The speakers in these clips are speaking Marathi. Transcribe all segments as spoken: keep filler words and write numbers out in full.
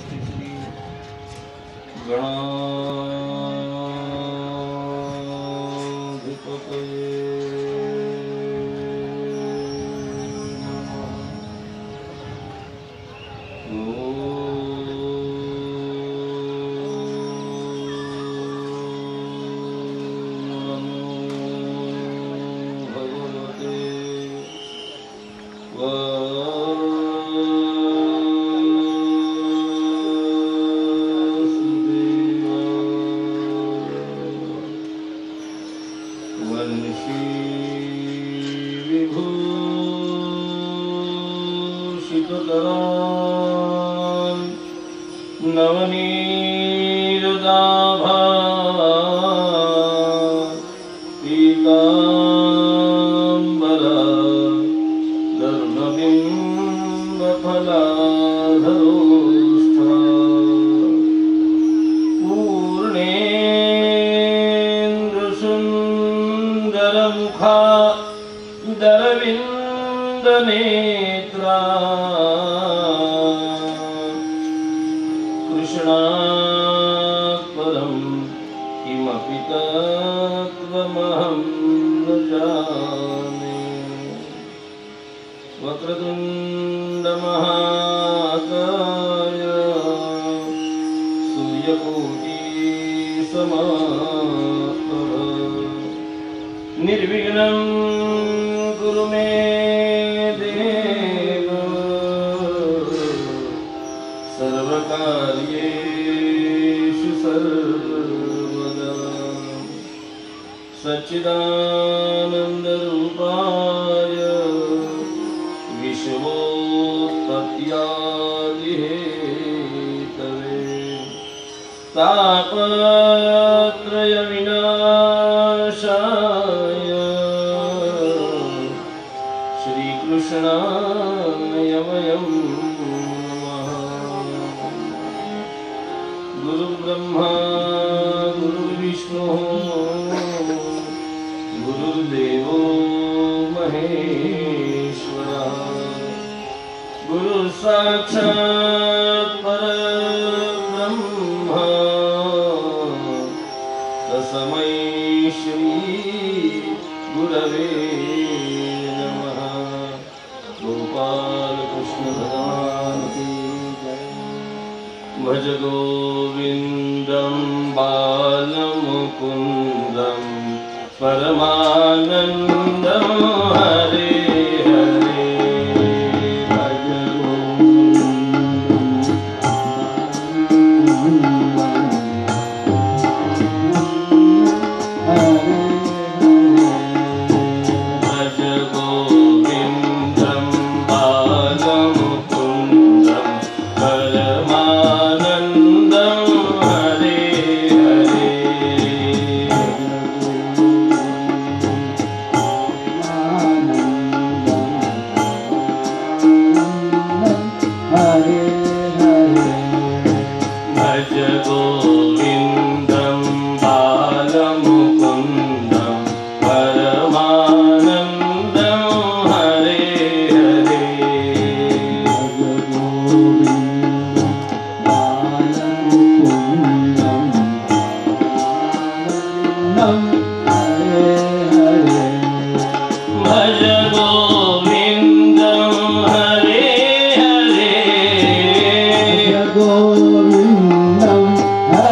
नमस्ते श्री गणाधिपतये नवनीरदाभा पीताम्बरा धर्मबिम्बफलाधरोष्ठा पूर्णेन्दुसुन्दरमुखा दरविन्दनेत्रा कृष्णात् परं किमपि तत्त्वमहं न जाने। वक्रतुण्डमहाकाय सूर्यकोटिसमप्रभ निर्विघ्नं कुरु मे देव सर्वकार्येषु सर्वदा। सच्चिदानन्दरूपाय विश्वोत्पत्त्यादिहेतवे तापत्रयविनाशाय श्रीकृष्णाय वयं गुरुब्रह्मा गुरुर्विष्णुः गुरुर्देवो महेश्वरः गुरुसाक्षात् परब्रह्म तस्मै श्री गुरवे नमः। गोपाल कृष्ण भगवान की जय। भज गोविन्दं बालमुकुन्दं परमानन्दं हरे हरे। भज गोविन्दं बालमुकुन्दं परमानन्दं हरे हरे। भज गोविन्दं बालमुकुन्दं परमानन्दं हरे हरे। भज गोविन्दं हरे हरे। गोविन्दं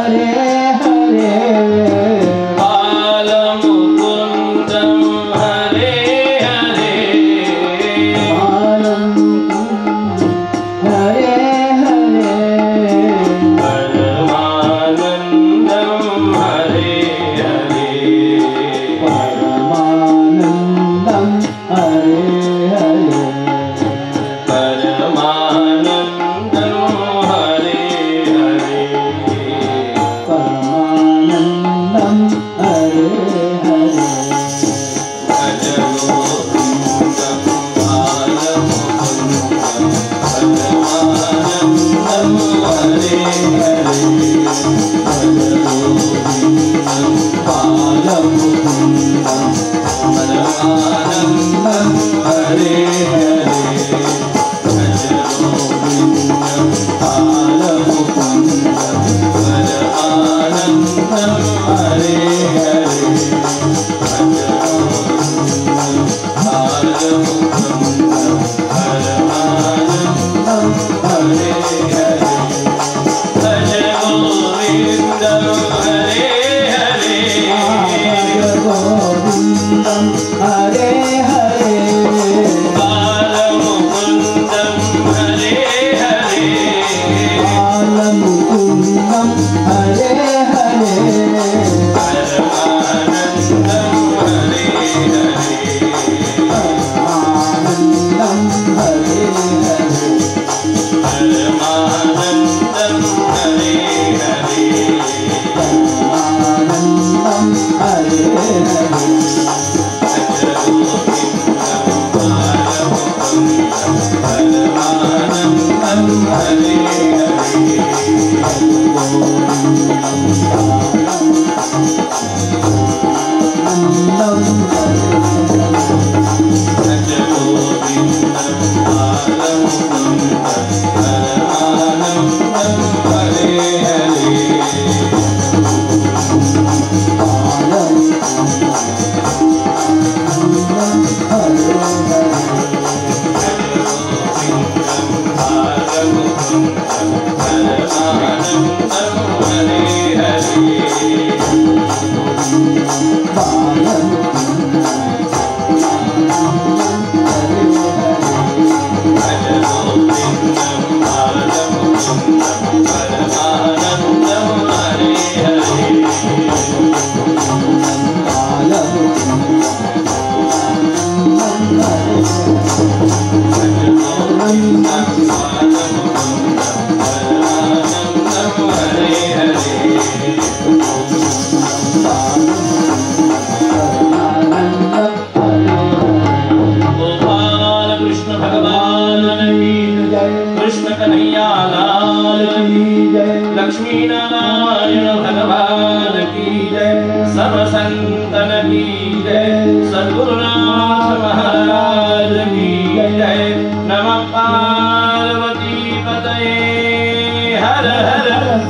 लक्ष्मी नारायण भगवान की जय, सब संतन की जय, सद्गुरुनाथ महाराज की जय। नमः पार्वती पतये हर हर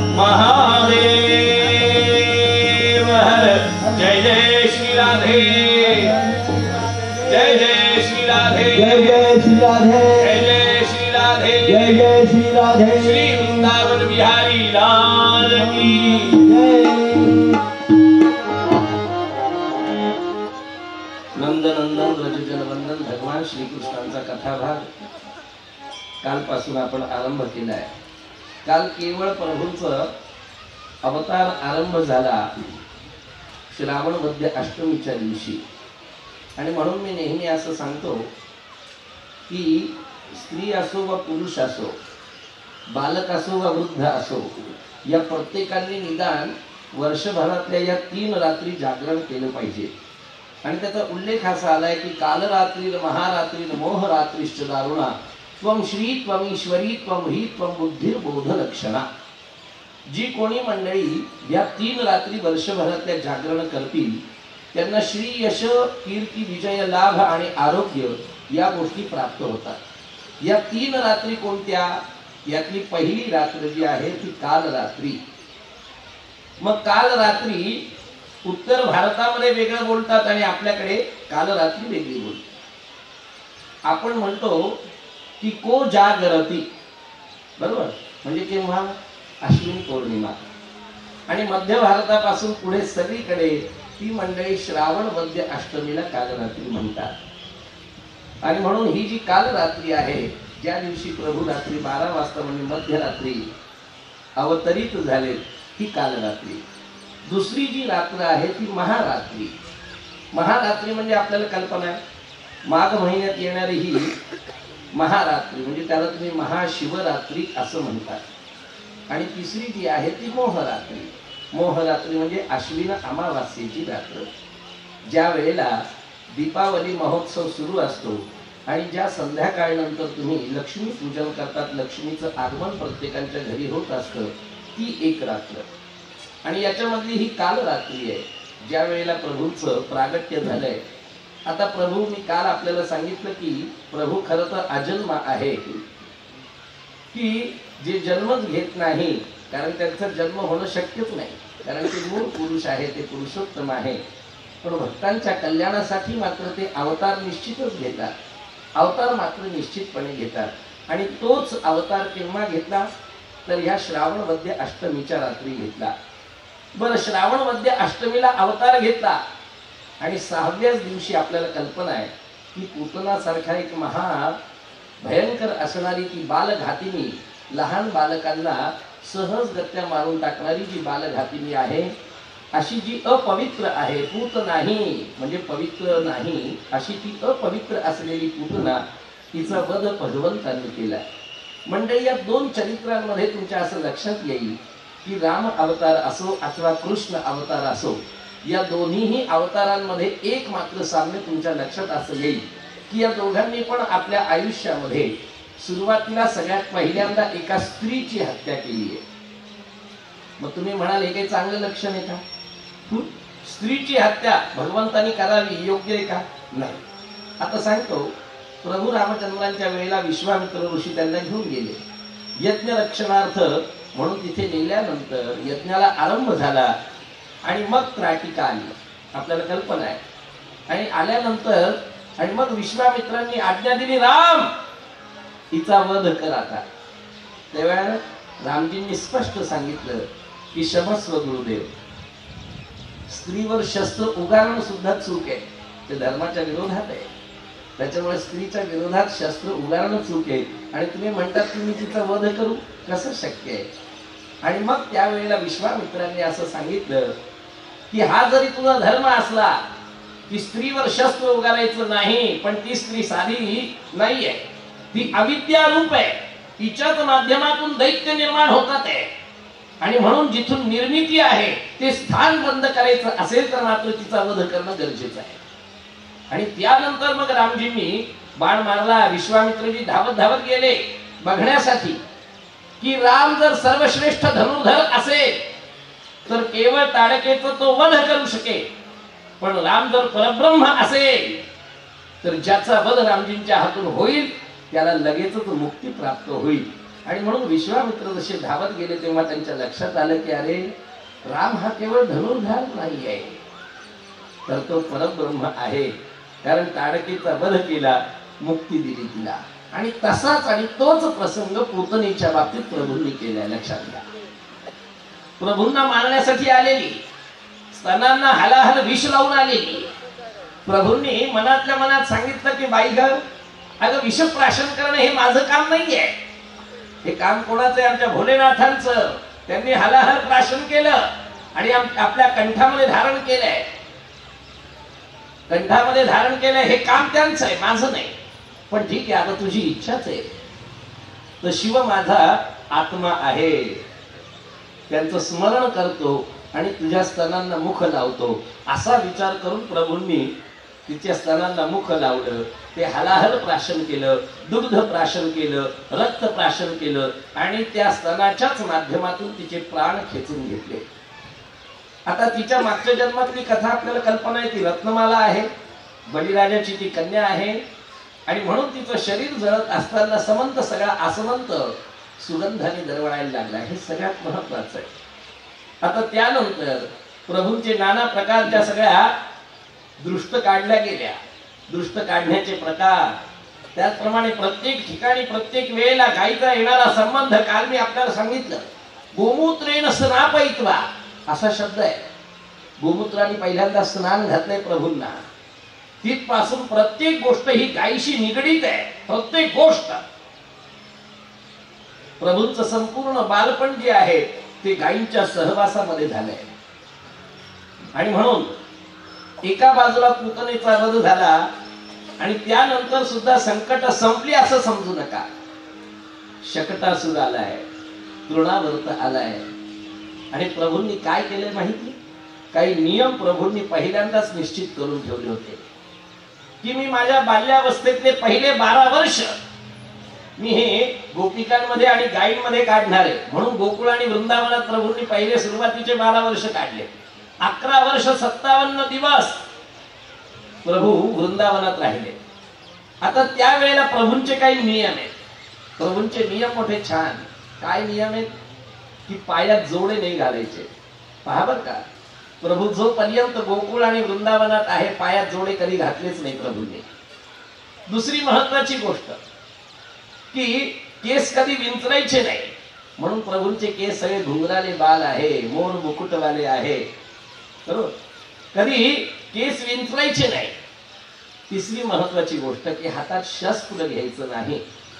महादेव हर। जय जय श्री राधे, जय जय श्री राधे, जय जय श्री राधे, जय जय श्री राधे, जय जय श्री राधे। श्री वृंदावन बिहारी लाल की जय। नंदनंदन व्रजजनवंदन भगवान श्रीकृष्णांचा कथाभाग कालपासून आपण आरंभ केला आहे। काल केवळ प्रभूंचा अवतार आरंभ झाला श्रावण मध्य अष्टमीच्या दिवशी, आणि म्हणून मी नेहमी असं सांगतो की स्त्री असो व पुरुष असो, बालक असो व वृद्ध असो, या प्रत्येकाने निदान वर्षभरातल्या या तीन रात्री जागरण केलं पाहिजे। आणि त्याचा उल्लेख असा आलाय की कालरात्री महारात्री मोहरात्रीश्च दारुणा त्वं श्री त्वं ईश्वरी त्वं ह्री त्वं बुद्धिर्बोध लक्षणा। जी कोणी मंडळी या तीन रात्री वर्षभरातल्या जागरण करतील त्यांना श्री यश कीर्ती विजय लाभ आणि आरोग्य या गोष्टी प्राप्त होतात। या तीन रात्री कोणत्या? यातली पहिली रात्र जी आहे ती काल रात्री। मग काल रात्री उत्तर भारतामध्ये वेगळं बोलतात आणि आपल्याकडे काल रात्री वेगळी बोलतात। आपण म्हणतो की को जागरती, बरोबर, म्हणजे केव्हा? अश्विनी पौर्णिमा। आणि मध्य भारतापासून पुढे सगळीकडे ती मंडळी श्रावण मध्य अष्टमीला कालरात्री म्हणतात। आणि म्हणून ही जी कालरात्री आहे, ज्या दिवशी प्रभू रात्री बारा वाजता म्हणजे मध्यरात्री अवतरित झाले, ही कालरात्री। दुसरी जी रात्र आहे ती महारात्री। महारात्री म्हणजे आपल्याला कल्पना आहे, माघ महिन्यात येणारी ही महारात्री, म्हणजे त्याला तुम्ही महाशिवरात्री असं म्हणतात। आणि तिसरी जी आहे ती मोहरात्री। मोहरात्री म्हणजे आश्विन अमावास्येची रात्र, ज्या वेळेला दीपावली महोत्सव सुरू असतो आणि ज्या संध्याकाळनंतर तुम्ही लक्ष्मी पूजन करतात, लक्ष्मीचं आगमन प्रत्येकाच्या घरी होत असतं, ती एक रात्र। आणि याच्यामधली ही काल रात्री आहे, ज्या वेळेला प्रभूंचं प्रागट्य झालंय। आता प्रभू, मी काल आपल्याला सांगितलं की प्रभू खरं तर अजन्म आहे, की जे जन्मच घेत नाही, कारण त्यांचा जन्म होणं शक्यच नाही, कारण ते मूळ पुरुष आहे, ते पुरुषोत्तम आहे। पण भक्तांच्या कल्याणासाठी मात्र ते अवतार निश्चितच घेतात, अवतार मात्र निश्चितपणे घेतात। आणि तोच अवतार केव्हा घेतला? तर ह्या श्रावण मध्य अष्टमीच्या रात्री घेतला। बरं, श्रावण मध्य अष्टमीला अवतार घेतला आणि सहाव्याच दिवशी आपल्याला कल्पना आहे की पूतनासारखा एक महा भयंकर असणारी ती बालघातिनी, लहान बालकांना सहजगत्या मारून टाकणारी जी बालघातिनी आहे, अशी जी अपवित्र आहे, पूत नाही म्हणजे पवित्र नाही, अशी ती अपवित्र असलेली पूतना, तिचा वध भगवंतांनी केला। म्हणजे या दोन चरित्रांमध्ये तुमच्या असं लक्षात येईल की राम अवतार असो अथवा कृष्ण अवतार असो, या दोन्हीही अवतारांमध्ये एक मात्र साम्य तुमच्या लक्षात असं येईल की या दोघांनी पण आपल्या आयुष्यामध्ये सुरुवातीला सगळ्यात पहिल्यांदा एका स्त्रीची हत्या केली आहे। मग तुम्ही म्हणाल हे काही चांगलं लक्षण आहे का? स्त्रीची हत्या भगवंतांनी करावी योग्य आहे का? नाही। आता सांगतो, प्रभू रामचंद्रांच्या वेळेला विश्वामित्र ऋषी त्यांना घेऊन गेले यज्ञ रक्षणार्थ, म्हणून तिथे नेल्यानंतर यज्ञाला आरंभ झाला आणि मग त्राटिका आली, आपल्याला कल्पना आहे। आणि आल्यानंतर आणि मग विश्वामित्रांनी आज्ञा दिली, राम हिचा वध कर आता। त्यावेळेला रामजींनी स्पष्ट सांगितलं की क्षमस्व गुरुदेव, स्त्रीवर शस्त्र उगारणं सुद्धा चूक आहे, ते धर्माच्या विरोधात आहे, त्याच्यामुळे स्त्रीच्या विरोधात शस्त्र उगारणं चूक आहे। आणि तुम्ही म्हणतात की मी तिचा वध करू, कसं शक्य आहे? आणि मग त्यावेळेला विश्वामित्रांनी असं सांगितलं की हा जरी तुझा धर्म असला की स्त्रीवर शस्त्र उगारायचं नाही, पण ती स्त्री साधी नाहीये, ती अविद्या रूप आहे, हिच्याच माध्यमातून दैत्य निर्माण होतात आहे आणि म्हणून जिथून निर्मिती आहे ते स्थान बंद करायचं असेल तर मात्र तिचा वध करणं गरजेचं आहे. आणि त्यानंतर मग रामजींनी बाण मारला. विश्वामित्रजी धावत धावत गेले बघण्यासाठी की राम जर सर्वश्रेष्ठ धनुर्धर असेल तर केवळ ताडकेचं तो वध करू शकेल, पण राम जर परब्रह्म असेल तर ज्याचा वध रामजींच्या हातून होईल त्याला लगेचच मुक्ती प्राप्त होईल. आणि म्हणून विश्वामित्र जसे धावत गेले तेव्हा त्यांच्या लक्षात आलं की अरे राम हा केवळ धनुर्धर नाही आहे तर तो परब्रह्म आहे, कारण ताडकीचा वध केला, मुक्ती दिली तिला. आणि तसाच आणि तोच प्रसंग पूतनेच्या बाबतीत प्रभूंनी केलाय. लक्षात घ्या, प्रभूंना मारण्यासाठी आलेली, स्तनांना हलाहल विष लावून आलेली, प्रभूंनी मनातल्या मनात सांगितलं की बाई ग, अगं विषप्राशन करणं हे माझं काम नाहीये, हे काम कोणाचं आहे? आमच्या भोलेनाथांचं. त्यांनी हलाहल प्राशन केलं आणि आपल्या कंठामध्ये धारण केलंय, कंठामध्ये धारण केलंय, हे काम त्यांचं आहे, माझं नाही. पण ठीक आहे, आता तुझी इच्छाच आहे तर शिव माझा आत्मा आहे, त्यांचं स्मरण करतो आणि तुझ्या स्तनांना मुख लावतो, असा विचार करून प्रभूंनी तिच्या स्तनांना मुख लावलं. ते हलाहल प्राशन केलं, दुग्ध प्राशन केलं, रक्त प्राशन केलं आणि त्या स्तनाच्याच माध्यमातून तिचे प्राण खेचून घेतले. आता तिच्या मागच्या जन्मातली कथा आपल्याला कल्पना आहे. ती रत्नमाला आहे, बळीराजाची ती कन्या आहे आणि म्हणून तिचं शरीर जळत असताना समंत सगळा आसमंत सुगंधाने दरवळायला लागला. हे सगळ्यात महत्वाचं आहे. आता त्यानंतर प्रभूंचे नाना प्रकारच्या सगळ्या दृष्ट काढल्या गेल्या. दृष्ट काढण्याचे प्रकार, त्याचप्रमाणे प्रत्येक ठिकाणी प्रत्येक वेळेला गायीचा येणारा संबंध. काल मी आपल्याला सांगितलं गोमूत्रेण स्नापयित्वा असा शब्द आहे. गोमूत्राने पहिल्यांदा स्नान घातलंय प्रभूंना. तिथपासून प्रत्येक गोष्ट ही गायीशी निगडीत आहे. प्रत्येक गोष्ट, प्रभूंचं संपूर्ण बालपण जे आहे ते गायींच्या सहवासामध्ये झालंय. आणि म्हणून एका बाजूला पूतनेचा वध झाला आणि त्यानंतर सुद्धा संकट संपली असं समजू नका. शकटासुर आलाय, तृणावर्त आलाय आणि प्रभूंनी काय केलंय माहिती? काही नियम प्रभूंनी पहिल्यांदाच निश्चित करून ठेवले होते की मी माझ्या बाल्यावस्थेतले पहिले बारा वर्ष मी हे गोपिकांमध्ये आणि गायींमध्ये काढणार आहे. म्हणून गोकुळ आणि वृंदावनात प्रभूंनी पहिले सुरुवातीचे बारा वर्ष काढले. अकरा वर्ष सत्तावन्न दिवस प्रभू वृंदावनात राहिले. आता त्यावेळेला प्रभूंचे काही नियम आहेत. प्रभूंचे नियम मोठे छान. काय नियम आहेत? की पायात जोडे नाही घालायचे. पहा बर का, प्रभू जोपर्यंत गोकुळ आणि वृंदावनात आहे पायात जोडे कधी घातलेच नाही प्रभूंनी. दुसरी महत्वाची गोष्ट की केस कधी विंचरायचे नाही. म्हणून प्रभूंचे केस सगळे घुंगराले बाल आहे, मोर मुकुटवाले आहे. बरोबर, कधी केस विंचरायचे नाही. तिसरी महत्वाची गोष्ट की हातात शस्त्र घ्यायचं नाही.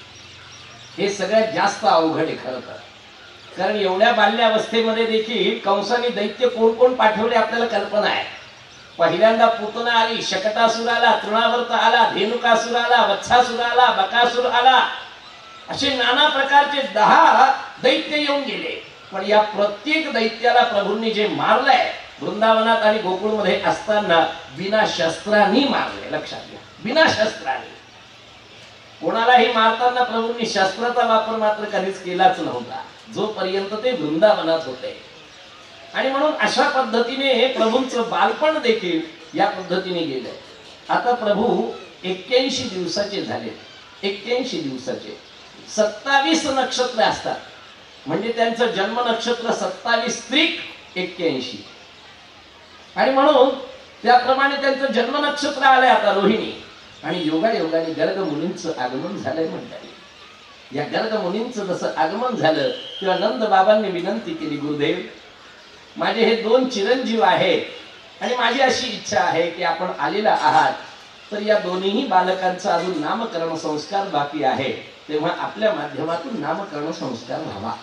हे सगळ्यात जास्त अवघड आहे खरं तर, कारण एवढ्या बाल्यावस्थेमध्ये देखील कंसाने दैत्य कोण कोण पाठवले आपल्याला कल्पना आहे. पहिल्यांदा पूतना आली, शकटासुर आला, तृणावर्त आला, धेनुकासुर आला, वत्सासुर आला, बकासुर आला, असे नाना प्रकारचे दहा दैत्य येऊन गेले. पण या प्रत्येक दैत्याला प्रभूंनी जे मारलंय वृंदावनात आणि गोकुळमध्ये असताना बिना शस्त्रांनी मारले. लक्षात घ्या, बिना शस्त्रांनी. कोणालाही मारताना प्रभूंनी शस्त्राचा वापर मात्र कधीच केलाच नव्हता जोपर्यंत ते वृंदावनात होते. आणि म्हणून अशा पद्धतीने प्रभूंचं बालपण देखील या पद्धतीने गेलंय. आता प्रभू एक्क्याऐंशी दिवसाचे झाले. एक्क्याऐंशी दिवसाचे सत्तावीस नक्षत्र असतात, म्हणजे त्यांचं जन्म नक्षत्र सत्तावीस त्रिक एक्क्याऐंशी. आणि म्हणून त्याप्रमाणे त्यांचं जन्म नक्षत्र आलंय आता रोहिणी. आणि योगा योगाने गर्ग मुनींचं आगमन झालंय म्हणतात. या गर्ग मुनींचं जसं आगमन झालं तेव्हा नंद बाबांनी विनंती केली, गुरुदेव माझे हे दोन चिरंजीव आहेत आणि माझी अशी इच्छा आहे की आपण आलेला आहात तर या दोन्ही बालकांचं अजून नामकरण संस्कार बाकी आहे, तेव्हा आपल्या माध्यमातून नामकरण संस्कार व्हावा.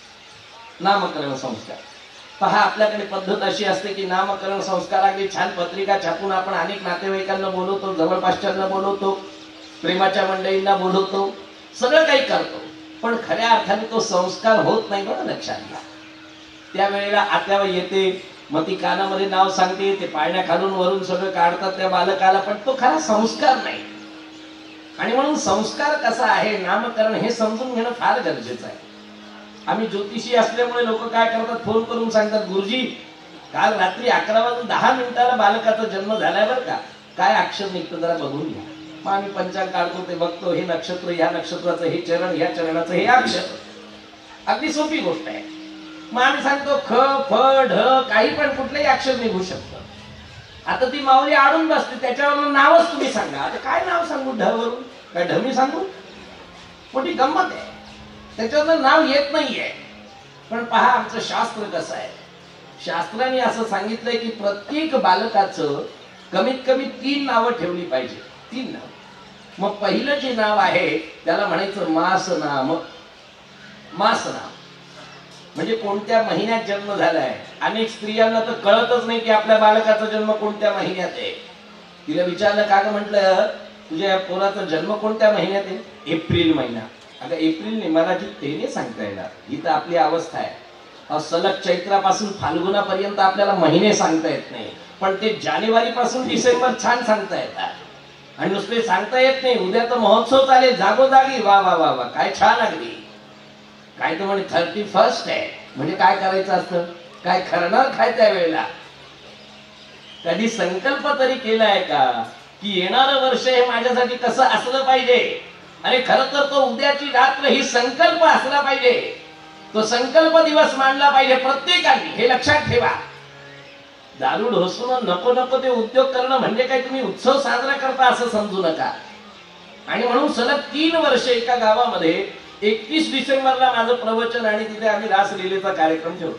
नामकरण संस्कार पहा, आपल्याकडे पद्धत अशी असते की नामकरण संस्कार अगदी छान पत्रिका छापून आपण अनेक नातेवाईकांना बोलवतो, जवळपासच्यांना बोलवतो, प्रेमाच्या मंडळींना बोलवतो, सगळं काही करतो. पण खऱ्या अर्थाने तो संस्कार होत नाही बरं, लक्षात घ्या. त्यावेळेला आत्यावर येते, मग ती कानामध्ये नाव सांगते, ते पाळण्या खालून वरून सगळं काढतात त्या बालकाला, पण तो खरा संस्कार नाही. आणि म्हणून संस्कार कसा आहे, नामकरण हे समजून घेणं फार गरजेचं आहे. आम्ही ज्योतिषी असल्यामुळे लोक काय करतात, फोन करून सांगतात, गुरुजी काल रात्री अकरा वाजून दहा मिनिटाला बालकाचा जन्म झालाय बरं का, काय अक्षर निघतं जरा बघून घ्या. मग आम्ही पंचांग काढतो, ते बघतो, हे नक्षत्र, ह्या नक्षत्राचं हे चरण, ह्या चरणाचं हे अक्षर. अगदी सोपी गोष्ट आहे. मग आम्ही सांगतो ख फ ढ काही पण कुठलंही अक्षर निघू शकतं. आता ती माऊली आडून बसते, त्याच्यावरून नावच तुम्ही सांगा. आता काय नाव सांगू, ढ वरून काय ढमी सांगू, मोठी गंमत आहे. त्याच्यावरून नाव येत नाहीये. पण पहा आमचं शास्त्र कसं आहे. शास्त्राने असं सांगितलंय की प्रत्येक बालकाचं कमीत कमी तीन नावं ठेवली पाहिजे. तीन नाव. मग पहिलं जे नाव आहे त्याला म्हणायचं मास नाम. मास नाम म्हणजे कोणत्या महिन्यात जन्म झालाय. अनेक स्त्रियांना तर कळतच नाही की आपल्या बालकाचा जन्म कोणत्या महिन्यात आहे. तिला विचारलं का ग, म्हटलं तुझ्या पोराचा जन्म कोणत्या महिन्यात आहे. एप्रिल महिना. अगं एप्रिल नाही, मराठीत ते नाही सांगता येणार. ही तर आपली अवस्था आहे. सलग चैत्रापासून फाल्गुनापर्यंत आपल्याला महिने सांगता येत नाही, पण ते जानेवारी पासून डिसेंबर छान सांगता येतात. आणि नुसते सांगता येत नाही, उद्या तर महोत्सव चालेल जागोजागी. वा वा वा वा काय छान. अगदी काय तर म्हणे थर्टी फर्स्ट आहे, म्हणजे काय करायचं असतं, काय खरणार काय त्या वेळेला. कधी संकल्प तरी केलाय का की येणारं वर्ष हे माझ्यासाठी कसं असलं पाहिजे. अरे खर तर तो उद्याची रात्र ही संकल्प असला पाहिजे. तो संकल्प दिवस मांडला पाहिजे प्रत्येकाने. हे लक्षात ठेवा. दारू ढोसून नको नको ते उद्योग करणं म्हणजे काय तुम्ही उत्सव साजरा करता असं समजू नका. आणि म्हणून सलग तीन वर्ष एका गावामध्ये एकतीस डिसेंबरला माझं प्रवचन आणि तिथे आम्ही रासलीलेचा कार्यक्रम ठेवतो.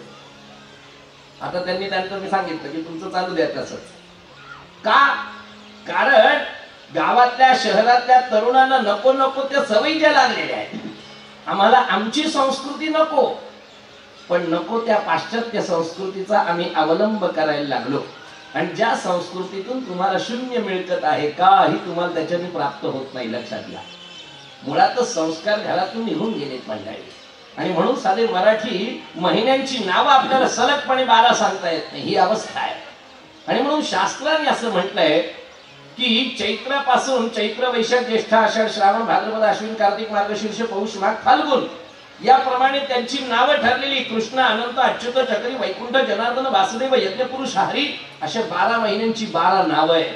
आता त्यांनी त्यांचं मी सांगितलं की तुमचं चालू द्या तसंच. का, कारण गावातल्या शहरातल्या तरुणांना नको नको त्या सवयी ज्या लागलेल्या आहेत. आम्हाला आमची संस्कृती नको, पण नको त्या पाश्चात्य संस्कृतीचा आम्ही अवलंब करायला लागलो. आणि ज्या संस्कृतीतून तुम्हाला शून्य मिळकत आहे, काही तुम्हाला त्याच्याने प्राप्त होत नाही. लक्षात घ्या. मुळातच संस्कार घरातून निघून गेलेत मंडळी. आणि म्हणून साधे मराठी महिन्यांची नावं आपल्याला सलगपणे बारा सांगता येत नाही, ही अवस्था आहे. आणि म्हणून शास्त्राने असं म्हटलंय की चैत्रापासून चैत्र वैशाख ज्येष्ठ आषाढ श्रावण भाद्रपद अश्विन कार्तिक मार्गशीर्ष पौष माघ फाल्गुन याप्रमाणे त्यांची नावं ठरलेली. कृष्ण अनंत अच्युत चक्री वैकुंठ जनार्दन वासुदेव यज्ञपुरुष हरी अशा बारा महिन्यांची बारा नावं आहेत.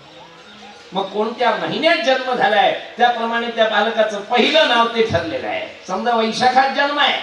मग कोणत्या महिन्यात जन्म झालाय त्याप्रमाणे त्या बालकाचं पहिलं नाव ते ठरलेलं आहे. समजा वैशाखात जन्म आहे,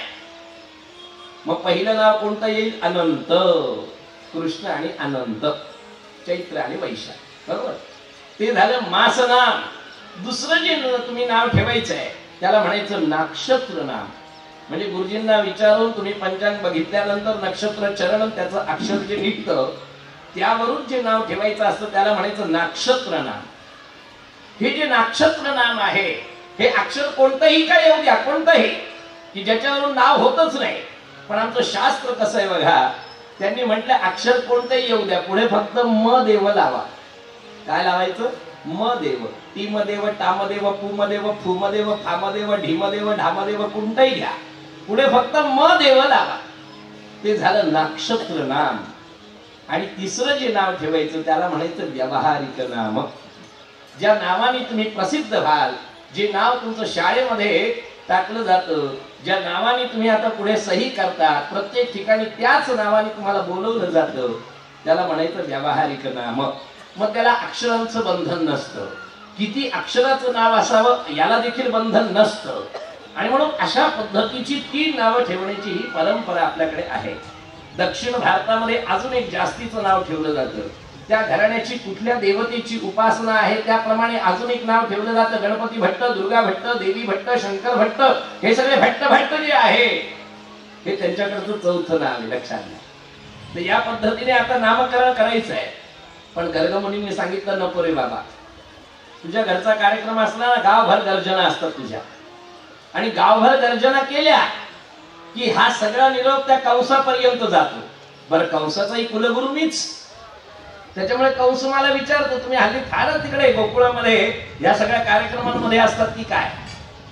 मग पहिलं नाव कोणतं येईल, अनंत. कृष्ण आणि अनंत, चैत्र आणि वैशाख, बरोबर. ते झालं मास नाम. दुसरं जे तुम्ही नाव ठेवायचं आहे त्याला म्हणायचं नक्षत्र नाम. म्हणजे गुरुजींना विचारून तुम्ही पंचांग बघितल्यानंतर नक्षत्र चरण त्याचं अक्षर जे निघतं त्यावरून जे नाव ठेवायचं असतं त्याला म्हणायचं नक्षत्र नाम. हे जे नक्षत्र नाम आहे हे अक्षर कोणतंही काय येऊ द्या, कोणतंही, की ज्याच्यावरून नाव होतच नाही. पण आमचं शास्त्र कसं आहे बघा, त्यांनी म्हटलं अक्षर कोणतंही येऊ द्या, पुढे फक्त म देव लावा. काय लावायचं, म देव. टीमदेव, टामदेव, पुमदेव, फुमदेव, फामदेव, ढीमदेव, ढामदेव, कोणतंही घ्या, पुढे फक्त म देव लावा. ते झालं नक्षत्र नाम. आणि तिसरं जे नाव ठेवायचं त्याला म्हणायचं व्यावहारिक नाम. ज्या नावाने तुम्ही प्रसिद्ध व्हाल, जे नाव तुमचं शाळेमध्ये टाकलं जातं, ज्या नावाने तुम्ही आता पुढे सही करता, प्रत्येक ठिकाणी त्याच नावाने तुम्हाला बोलवलं जातं, त्याला म्हणायचं व्यावहारिक नाम. मग त्याला अक्षरांचं बंधन नसतं. किती अक्षराचं नाव असावं याला देखील बंधन नसतं. आणि म्हणून अशा पद्धतीची तीन नावं ठेवण्याची ही परंपरा आपल्याकडे आहे. दक्षिण भारतामध्ये अजून एक जास्तीचं नाव ठेवलं जातं. त्या घराण्याची कुठल्या देवतेची उपासना आहे त्याप्रमाणे अजून एक नाव ठेवलं जातं. गणपती भट्ट, दुर्गा भट्ट, देवी भट्ट, शंकर भट्ट, हे सगळे भट्ट भट्ट जे आहे हे त्यांच्याकडचं चौथं नाव आहे. लक्षात घ्या. तर या पद्धतीने आता नामकरण करायचं आहे. पण गर्गमुनींनी सांगितलं नको रे बाबा, तुझ्या घरचा कार्यक्रम असला ना गावभर गर्जना असतात तुझ्या, आणि गावभर गर्जना केल्या की हा सगळा निरोप त्या कंसापर्यंत जातो. बरं, कंसाचाही कुलगुरू मीच, त्याच्यामुळे कंस मला विचारतो तुम्ही हल्ली फारच तिकडे गोकुळामध्ये या सगळ्या कार्यक्रमांमध्ये असतात की काय.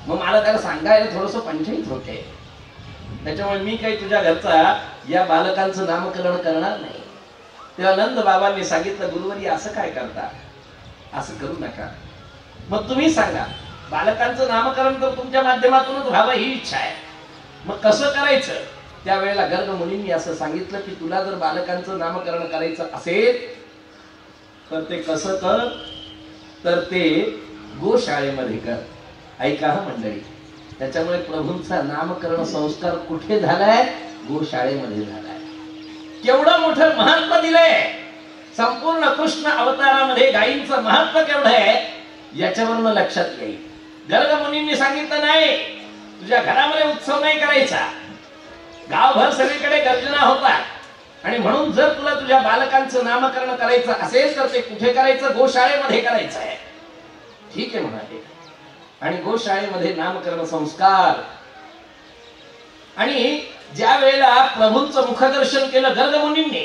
मग मला त्याला सांगायला थोडस पंचायत होते. त्याच्यामुळे मी काही तुझ्या घरचा या बालकांचं नामकरण करणार नाही. तेव्हा नंद बाबांनी सांगितलं, गुरुवरी असं काय करता, असं करू नका. मग तुम्ही सांगा, बालकांचं नामकरण तर तुमच्या माध्यमातूनच व्हावं ही इच्छा आहे, मग कसं करायचं. त्यावेळेला गर्ग मुनींनी असं सांगितलं की तुला जर बालकांचं नामकरण करायचं असेल तर ते कसं कर, तर ते गोशाळेमध्ये कर. ऐका हा मंडळी, त्याच्यामुळे प्रभूंचा नामकरण संस्कार कुठे झालाय, गोशाळेमध्ये झालाय. केवढं मोठं महत्व दिलंय. संपूर्ण कृष्ण अवतारामध्ये गायींचं महत्व केवढं आहे याच्यावरून लक्षात येईल. गर्ग मुनींनी सांगितलं, नाही तुझ्या घरामध्ये उत्सव नाही करायचा, गावभर सगळीकडे गर्जना होतात आणि म्हणून जर तुला तुझ्या बालकांचं नामकरण करायचं असेल तर ते कुठे करायचं, गोशाळेमध्ये करायचं आहे. ठीक आहे म्हणाले. आणि गोशाळेमध्ये नामकरण संस्कार. आणि ज्या वेळेला प्रभूंचं मुखदर्शन केलं गर्ग मुनींनी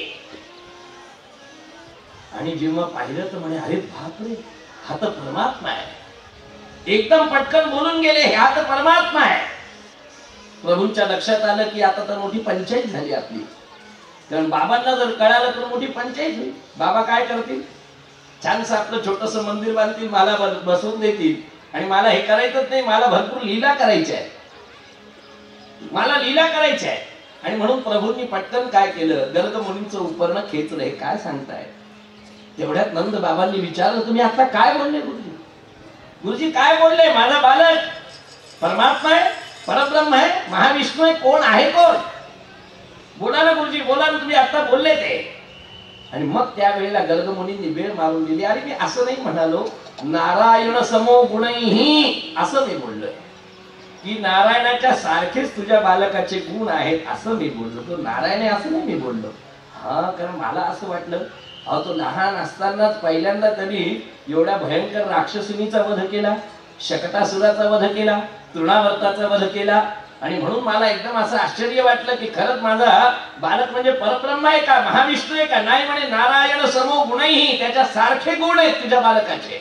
आणि जेव्हा पाहिलं तर म्हणे, अरे बापरे, हा तर परमात्मा आहे. एकदम पटकन बोलून गेले, हा तर परमात्मा आहे. प्रभूंच्या लक्षात आलं की आता तर मोठी पंचायत झाली आपली. कारण बाबांना जर कळालं तर मोठी पंचायत होईल. बाबा काय करतील, छानसं आपलं छोटस मंदिर बांधतील, मला बसवून देतील आणि मला हे करायचंच नाही, मला भरपूर लीला करायच्या आहे, मला लीला करायची आहे. आणि म्हणून प्रभूंनी पटकन काय केलं, गर्ग मुनींचं उपर्ण खेचलं. हे काय सांगताय. तेवढ्यात नंद बाबांनी विचारलं, तुम्ही आता काय बोलले गुरुजी, गुरुजी काय बोलले, माझा बालक परमात्मा आहे, परब्रह्म आहे, महाविष्णू आहे, कोण आहे, कोण, बोला ना गुरुजी, बोला ना, तुम्ही आता बोलले ते. आणि मग त्यावेळेला गर्ग मुनींनी वेळ मारून दिली. अरे मी असं नाही म्हणालो, नारायण समो गुणही असं मी बोललोय की नारायणाच्या सारखेच तुझ्या बालकाचे गुण आहेत असं मी बोललो. तो नारायण आहे असं नाही मी बोललो. हा, कारण मला असं वाटलं, अहो तो लहान असतानाच पहिल्यांदा तरी एवढ्या भयंकर राक्षसिनीचा वध केला, शकटासुराचा वध केला, तृणावर्ताचा वध केला. आणि म्हणून मला एकदम असं आश्चर्य वाटलं की खरंच माझा बालक म्हणजे परब्रह्म आहे का, महाविष्णू आहे का. नाही म्हणे, नारायण समो गुणही, त्याच्या सारखे गुण आहेत तुझ्या बालकाचे.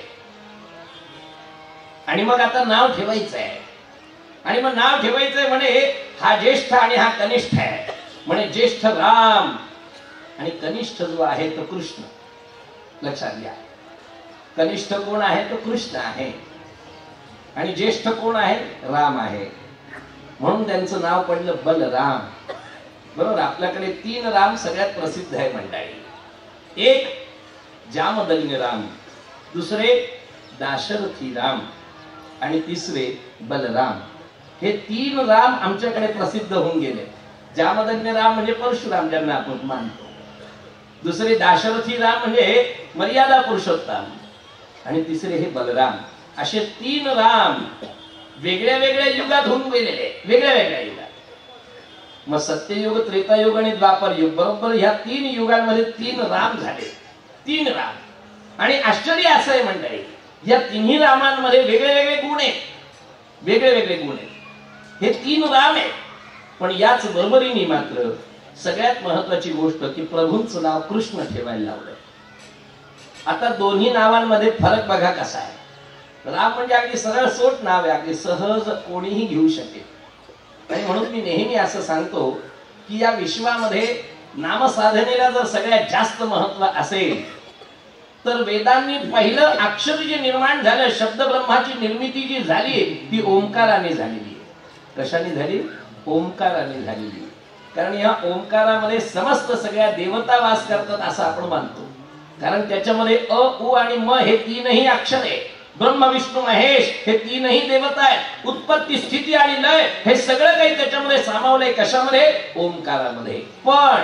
आणि मग आता नाव ठेवायचं आहे. आणि मग नाव ठेवायचंय म्हणे, हा ज्येष्ठ आणि हा कनिष्ठ आहे. म्हणे ज्येष्ठ राम आणि कनिष्ठ जो आहे तो कृष्ण. लक्षात घ्या, कनिष्ठ कोण आहे तो कृष्ण आहे आणि ज्येष्ठ कोण आहे, राम आहे. म्हणून त्यांचं नाव पडलं बलराम. बरोबर. आपल्याकडे तीन राम सगळ्यात प्रसिद्ध आहे मंडळी. एक जामदग्नी राम, दुसरे दाशरथी राम आणि तिसरे बलराम. हे तीन राम आमच्याकडे प्रसिद्ध होऊन गेले. जामदग्नी राम म्हणजे परशुराम ज्यांना आपण मानतो, दुसरे दाशरथी राम म्हणजे मर्यादा पुरुषोत्तम आणि तिसरे हे बलराम. असे तीन राम वेगळ्या वेगळ्या युगात होऊन गेलेले, वेगळ्या वेगळ्या युगात. मग सत्ययुग, त्रेतायुग आणि द्वापर युग, बरोबर ह्या तीन युगांमध्ये तीन राम झाले. तीन राम. आणि आश्चर्य असं आहे मंडळी, या तिन्ही रामांमध्ये वेगळे वेगळे गुण आहेत, वेगळे वेगळे गुण आहेत. हे तीन राम आहेत. पण याच बरोबरीने मात्र सगळ्यात महत्वाची गोष्ट की प्रभूंचं नाव कृष्ण ठेवायला लावलंय. आता दोन्ही नावांमध्ये फरक बघा कसा आहे. राम म्हणजे अगदी सरळ सोट नाव आहे, अगदी सहज कोणीही घेऊ शकेल. आणि म्हणून मी नेहमी असं सांगतो की या विश्वामध्ये नामसाधनेला जर सगळ्यात जास्त महत्व असेल तर वेदांनी पहिलं अक्षर जे निर्माण झालं, शब्द ब्रह्माची निर्मिती जी झाली ती ओंकाराने झालेली आहे. कशाने झाली? ओंकाराने झालेली. कारण या ओंकारामध्ये समस्त सगळ्या देवता वास करतात असं आपण मानतो. कारण त्याच्यामध्ये अ, उ आणि म हे तीनही अक्षर आहे. ब्रह्म विष्णू महेश हे तीनही देवता आहेत. उत्पत्ती, स्थिती आणि लय हे सगळं काही त्याच्यामध्ये सामावलंय. कशामध्ये? ओंकारामध्ये. पण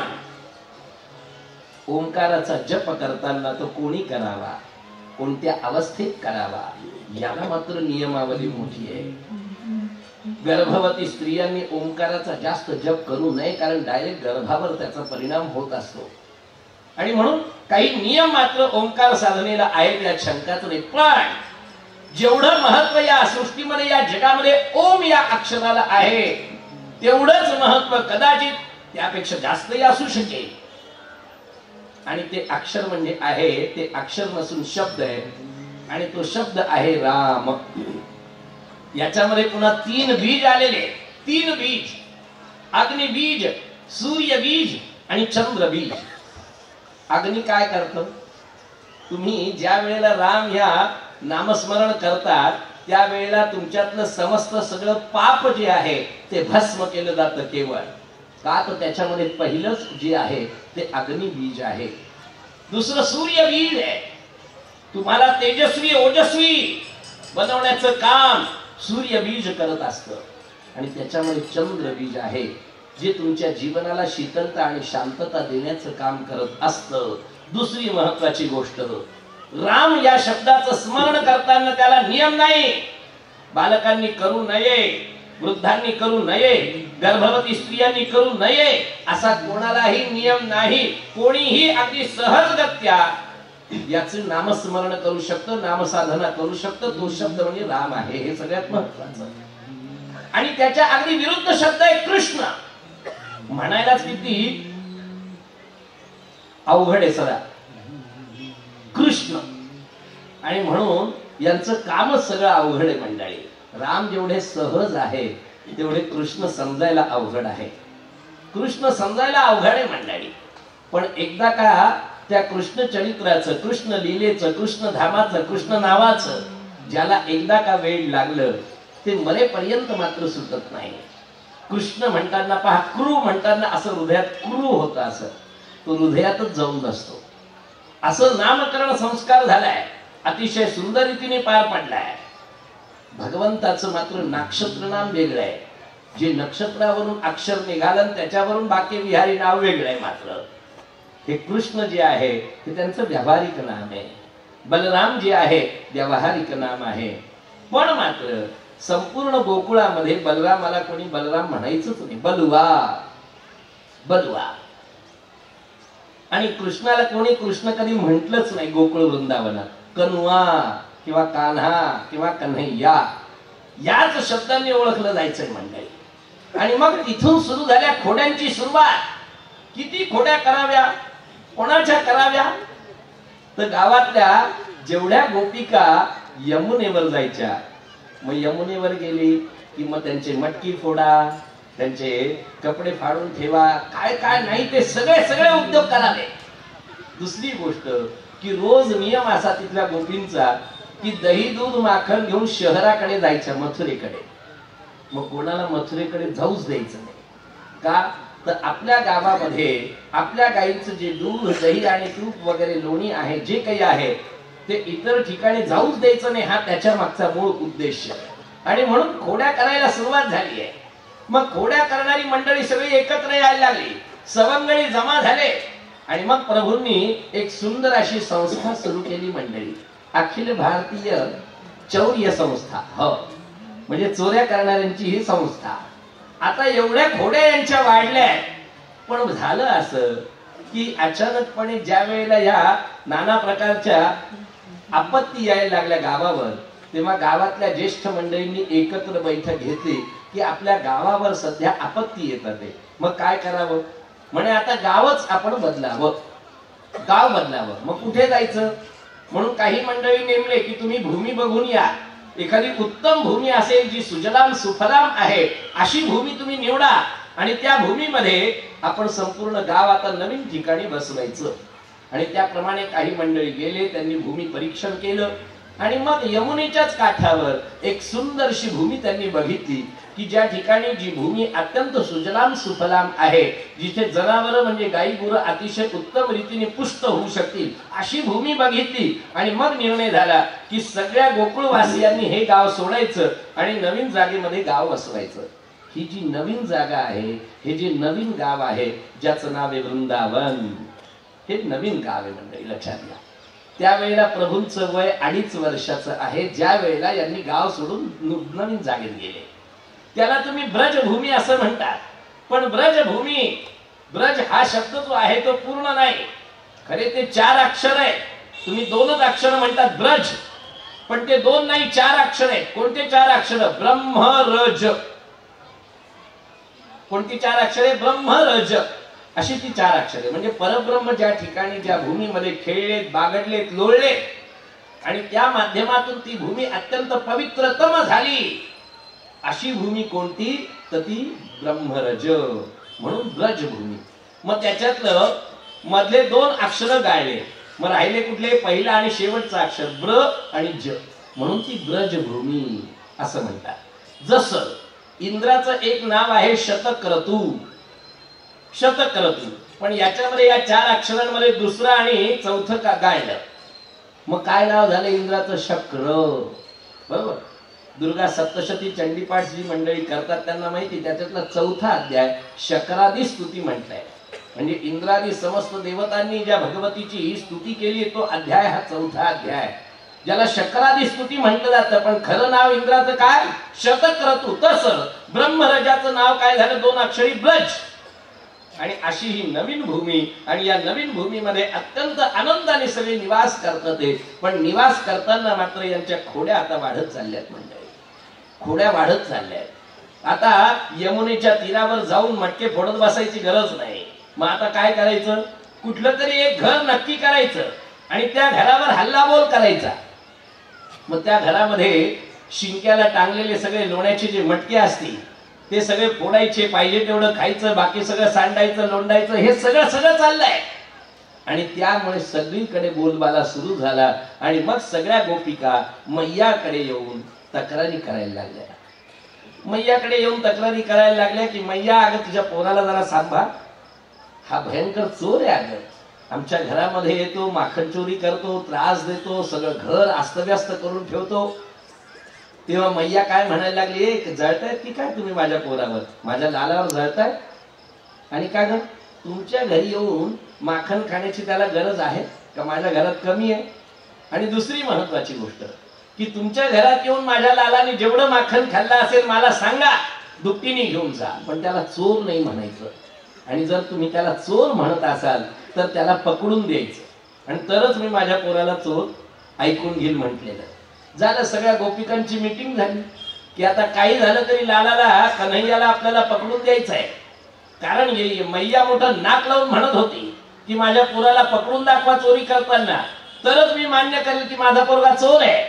ओंकाराचा जप करताना तो कोणी करावा, कोणत्या अवस्थेत करावा, याला मात्र नियमावली मोठी आहे. गर्भवती स्त्रियांनी ओंकाराचा जास्त जप करू नये, कारण डायरेक्ट गर्भावर त्याचा परिणाम होत असतो. आणि म्हणून काही नियम मात्र ओंकार साधनेला आहेत, यात शंकाच नाही. पण जेवढं महत्व या सृष्टीमध्ये, या जगामध्ये ओम या अक्षराला आहे तेवढंच महत्व कदाचित त्यापेक्षा जास्तही असू शकेल. आणि ते अक्षर म्हणजे आहे, ते अक्षर नसून शब्द आहे. आणि तो शब्द आहे राम. याच्यामध्ये पुन्हा तीन बीज आलेले, तीन बीज, अग्नि बीज, सूर्य बीज आणि चंद्र बीज. अग्नि काय करतं? तुम्ही ज्या वेळेला राम या नामस्मरण करतात त्यावेळेला तुमच्यातलं समस्त सगळं पाप जे आहे ते भस्म केलं जातं केवळ. का तर त्याच्यामध्ये पहिलंच जे आहे ते अग्नि बीज आहे. दुसरं सूर्य बीज आहे. तुम्हाला तेजस्वी ओजस्वी बनवण्याचं काम सूर्य बीज करत असतं. आणि त्याच्यामध्ये चंद्र बीज आहे जे तुमच्या जीवनाला शीतलता आणि शांतता देण्याचं काम करत असतं. दुसरी महत्वाची गोष्ट, राम या शब्दाचं स्मरण करताना त्याला नियम नाही. बालकांनी करू नये, वृद्धांनी करू नये, गर्भवती स्त्रियांनी करू नये असा कोणालाही नियम नाही. कोणीही अगदी सहजगत्या याचे नामस्मरण करू शकतो, नामसाधना करू शकतो. तो शब्द म्हणजे राम आहे, हे सगळ्यात महत्वाचं. आणि त्याच्या अगदी विरुद्ध शब्द आहे कृष्ण. म्हणायलाच किती अवघड आहे सगळा कृष्ण. आणि म्हणून यांचं कामच सगळं अवघड आहे मंडळी. राम जेवढे सहज आहे तेवढे कृष्ण समजायला अवघड आहे. कृष्ण समजायला अवघड आहे मंडळी. पण एकदा का त्या कृष्ण चरित्राचं, कृष्ण लीलेचं, कृष्ण धामाचं, कृष्ण नावाचं ज्याला एकदा का वेळ लागलं ते मरेपर्यंत मात्र सुटत नाही. कृष्ण म्हणताना पहा, क्रू म्हणताना असं हृदयात क्रू होतं, असं तो हृदयातच जाऊन बसतो. असं नामकरण संस्कार झालाय, अतिशय सुंदर रीतीने पार पडलाय. भगवंताचं मात्र नक्षत्र नाम वेगळं आहे. जे नक्षत्रावरून अक्षर निघालं त्याच्यावरून बाकी विहारी नाव वेगळं आहे. मात्र हे कृष्ण जे आहे ते त्यांचं व्यावहारिक नाम आहे. बलराम जे आहे व्यावहारिक नाम आहे. पण मात्र संपूर्ण गोकुळामध्ये बलरामाला कोणी बलराम म्हणायचंच नाही. बलुआ बलुआ. आणि कृष्णाला कोणी कृष्ण कधी म्हटलंच नाही. गोकुळ वृंदावनात कन्वा किंवा कान्हा किंवा कन्हैया याच शब्दांनी ओळखलं जायचंय मंडळी. आणि मग तिथून सुरू झाल्या खोड्यांची सुरुवात. किती खोड्या कराव्या, कोणाच्या कराव्या? तर गावातल्या जेवढ्या गोपिका यमुनेवर जायच्या, मग यमुनेवर गेली की मग त्यांचे मटकी फोडा, त्यांचे कपडे फाडून ठेवा, काय काय नाही ते सगळे सगळे उद्योग करावे. दुसरी गोष्ट की रोज नियम असा तिथल्या गोपींचा की दही दूध माखन घेऊन शहराकडे जायच्या, मथुरेकडे. मग कोणाला मथुरेकडे जाऊच द्यायचं नाही. का तर आपल्या गावामध्ये आपल्या गाईचं जे दूध, दही आणि तूप वगैरे लोणी आहे, जे काही आहे ते इतर ठिकाणी जाऊच द्यायचं नाही. हा त्याच्या मागचा मूळ उद्देश. आणि म्हणून खोड्या करायला सुरुवात झाली आहे. मग खोड्या करणारी मंडळी सगळी एकत्र यायला लागली, सवंगडी जमा झाले. आणि मग प्रभूंनी एक सुंदर अशी संस्था सुरू केली मंडळी, अखिल भारतीय चौर्य संस्था. हो, म्हणजे चोऱ्या करणाऱ्यांची ही संस्था. आता एवढ्या खोड्या यांच्या वाढल्या. पण झालं असं की अचानकपणे ज्या वेळेला या नाना प्रकारच्या आपत्ती यायला लागल्या गावावर, तेव्हा गावातल्या ज्येष्ठ मंडळींनी एकत्र बैठक घेतली की आपल्या गावावर सध्या आपत्ती येतात. मग काय करावं? म्हणे आता गावच आपण बदलावं, गाव बदलावं. मग कुठे जायचं? म्हणून काही मंडळी नेमले की तुम्ही भूमी बघून या. एखादी उत्तम भूमी असेल जी सुजलाम सुफलाम आहे अशी भूमी तुम्ही निवडा आणि त्या भूमीमध्ये आपण संपूर्ण गाव आता नवीन ठिकाणी बसवायचं. आणि त्याप्रमाणे काही मंडळी गेले, त्यांनी भूमी परीक्षण केलं आणि मग यमुनेच्याच काठावर एक सुंदरशी भूमी त्यांनी बघितली की ज्या ठिकाणी जी भूमी अत्यंत सुजलाम सुफलाम आहे, जिथे जनावर म्हणजे गाई गुरं अतिशय उत्तम रीतीने पुष्ट होऊ शकतील अशी भूमी बघितली. आणि मग निर्णय झाला की सगळ्या गोकुळवासियांनी हे गाव सोडायचं आणि नवीन जागेमध्ये गाव बसवायचं. ही जी नवीन जागा आहे, हे जे नवीन गाव आहे ज्याचं नाव आहे वृंदावन, हे नवीन गाव आहे मंडळी, लक्षात घ्या. त्यावेळेला प्रभूंचं वय अडीच वर्षाचं आहे ज्या वेळेला यांनी गाव सोडून नवीन जागेत गेले. त्याला तुम्ही ब्रजभूमी असं म्हणतात. पण ब्रजभूमी, ब्रज हा शब्द जो आहे तो पूर्ण नाही. खरे ते चार अक्षर आहे. तुम्ही दोनच अक्षर म्हणतात ब्रज, पण ते दोन नाही, चार अक्षर आहेत. कोणते चार अक्षर? ब्रह्मरज. कोणती चार अक्षरे? ब्रह्मरज अशी ती चार अक्षरे. म्हणजे परब्रह्म ज्या ठिकाणी ज्या भूमीमध्ये खेळलेत, बागडलेत, लोळले आणि त्या माध्यमातून ती भूमी अत्यंत पवित्रतम झाली अशी भूमी कोणती तर ती ब्रह्मरज, म्हणून ब्रजभूमी. मग त्याच्यातलं मधले दोन अक्षर गायले, मग राहिले कुठले, पहिला आणि शेवटचा अक्षर ब्र आणि ज, म्हणून ती ब्रजभूमी असं म्हणतात. जसं इंद्राचं एक नाव आहे शतक्रतू, शतक्रतू, पण याच्यामध्ये या चार अक्षरांमध्ये दुसरं आणि चौथं का गायलं, मग काय नाव झालं इंद्राचं, शक्र. बरोबर. दुर्गा सप्तशती चंडीपाठ जी मंडळी करतात त्यांना माहिती, त्याच्यातला चौथा अध्याय शक्रादी स्तुती म्हटलाय. म्हणजे इंद्रादी समस्त देवतांनी ज्या भगवतीची स्तुती केली तो अध्याय हा चौथा अध्याय, ज्याला शक्रादी स्तुती म्हटलं जातं. पण खरं नाव इंद्राचं काय, शतक्रतू. तसं ब्रह्मरजाचं नाव काय झालं, दोन अक्षरी ब्रज. आणि अशी ही नवीन भूमी, आणि या नवीन भूमीमध्ये अत्यंत आनंदाने सगळे निवास करतात. पण निवास करताना मात्र यांच्या खोड्या आता वाढत चालल्यात, म्हणजे खोड्या वाढत चालल्यात. आता यमुनेच्या तीरावर जाऊन मटके फोडत बसायची गरज नाही. मग आता काय करायचं, कुठलं तरी एक घर नक्की करायचं आणि त्या घरावर हल्लाबोल करायचा. मग त्या घरामध्ये शिंक्याला टांगलेले सगळे लोण्याचे जे मटके असतील ते सगळे फोडायचे, पाहिजे तेवढं खायचं, बाकी सगळं सांडायचं, लोंडायचं, हे सगळं सगळं चाललंय. आणि त्यामुळे सगळीकडे बोलबाला सुरू झाला. आणि मग सगळ्या गोपिका मैयाकडे येऊन तक्रारी करायला लागल्या. मैयाकडे येऊन तक्रारी करायला लागल्या की मैया, अगं तुझ्या पोराला जरा सांभाळ, हा भयंकर चोर आहे, अगं आमच्या घरामध्ये येतो, माखन चोरी करतो, त्रास देतो, सगळं घर अस्तव्यस्त करून ठेवतो. तेव्हा मैया काय म्हणायला लागली, एक जळतायत की काय तुम्ही माझ्या पोरावर, माझ्या लालावर जळताय, आणि का ग तुमच्या घरी येऊन माखन खाण्याची त्याला गरज आहे का, माझ्या घरात कमी आहे. आणि दुसरी महत्वाची गोष्ट की तुमच्या घरात येऊन माझ्या लालाने जेवढं माखन खाल्लं असेल मला सांगा, दुपटीने घेऊन जा, पण त्याला चोर नाही म्हणायचं. आणि जर तुम्ही त्याला चोर म्हणत असाल तर त्याला पकडून द्यायचं, आणि तरच मी माझ्या पोराला चोर ऐकून घेईल म्हटलेलं. झालं, सगळ्या गोपिकांची मीटिंग झाली की आता काही झालं तरी लालाला, कन्हैयाला आपल्याला पकडून द्यायचं आहे. कारण मैया मोठं नाक लावून म्हणत होती की माझ्या पोराला पकडून दाखवा चोरी करताना, तरच मी मान्य करेल की माझा पोरगा चोर आहे.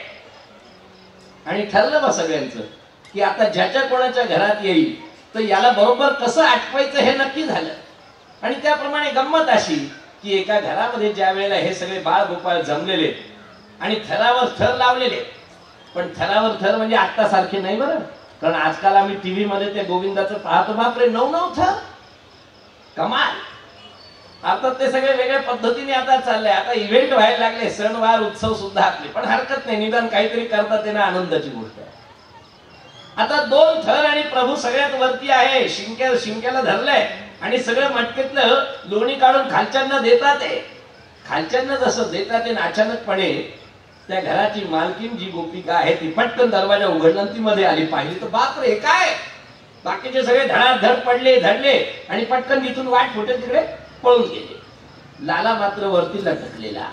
आणि ठरलं बा सगळ्यांचं की आता ज्याच्या कोणाच्या घरात येईल तर याला बरोबर कसं आटवायचं हे नक्की झालं. आणि त्याप्रमाणे गंमत अशी की एका घरामध्ये ज्या वेळेला हे सगळे बाळ गोपाळ जमलेले आणि थरावर थर लावलेले, पण थरावर थर म्हणजे आत्ता सारखे नाही बरं, कारण आजकाल आम्ही टीव्ही मध्ये त्या गोविंदाचं पाहतो, बापरे नऊ नऊ थर, कमाल. आता ते सगळे वेगळ्या पद्धतीने आता चाललंय, आता इव्हेंट व्हायला लागले, सणवार उत्सव सुद्धा आपले, पण हरकत नाही, निदान काहीतरी करतात ना, आनंदाची गोष्ट आहे. आता दोन थर आणि प्रभू सगळ्यात वरती आहे, शिंक्या शिंक्याला धरलंय आणि सगळं मटकेतलं लोणी काढून खालच्यांना देतात आहे. खालच्यांना जसं देतात आहे, अचानकपणे त्या घराची मालकीन जी गोपिका आहे ती पटकन दरवाजा उघडला, ती मध्ये आली, पाहिली तर बापरे काय, बाकीचे सगळे धडाधड पडले धडले आणि पटकन तिथून वाट फुटे तिकडे पळून गेले. लाला मात्र वरती लटकलेला.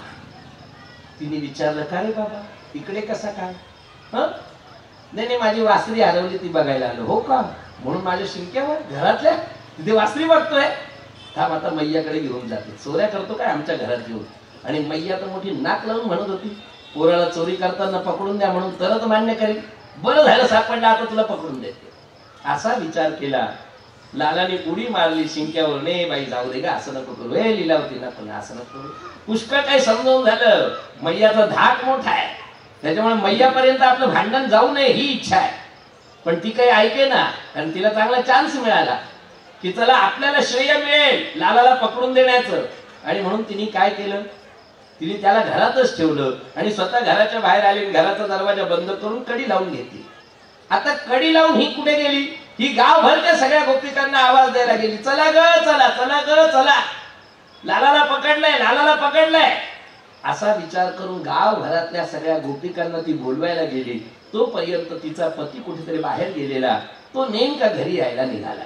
तिने विचारलं, का रे बाबा इकडे कसा काय, ह नाही नाही माझी वासरी हरवली ती बघायला आलो. हो का, म्हणून माझ्या शिंक्यावर घरातल्या तिथे वासरी बघतोय, थांब आता मैयाकडे घेऊन जाते, चोऱ्या करतो काय आमच्या घरात घेऊन. आणि मैया तर मोठी नाक लावून म्हणत होती पोराला चोरी करताना पकडून द्या म्हणून, तरच मान्य करेल. बरं झालं सापडलं, आता तुला पकडून देते, असा विचार केला. लालाने उडी मारली शिंक्यावर, ने बाई जाऊ दे का, असं नको करू, हे लीलावती ना पण असं नको करू. पुष्कळ काही समजावून झालं, मैयाचा धाक मोठा आहे, त्याच्यामुळे मैयापर्यंत आपलं भांडण जाऊ नये ही इच्छा आहे. पण ती काही ऐके ना, कारण तिला चांगला चान्स मिळाला की चला आपल्याला श्रेय मिळेल लालाला पकडून देण्याचं. आणि म्हणून तिने काय केलं, तिने त्याला घरातच ठेवलं आणि स्वतः घराच्या बाहेर आली, घराचा दरवाजा बंद करून कडी लावून घेतली. आता कडी लावून ही कुठे गेली, ही गावभरच्या सगळ्या गोपिकांना आवाज द्यायला गेली, चला ग चला चला ग चला, लालाला पकडलंय लालाला पकडलंय. असा विचार करून गावभरातल्या सगळ्या गोपिकांना ती बोलवायला गेली. तोपर्यंत तिचा पती कुठेतरी बाहेर गेलेला, तो नेमका घरी यायला निघाला.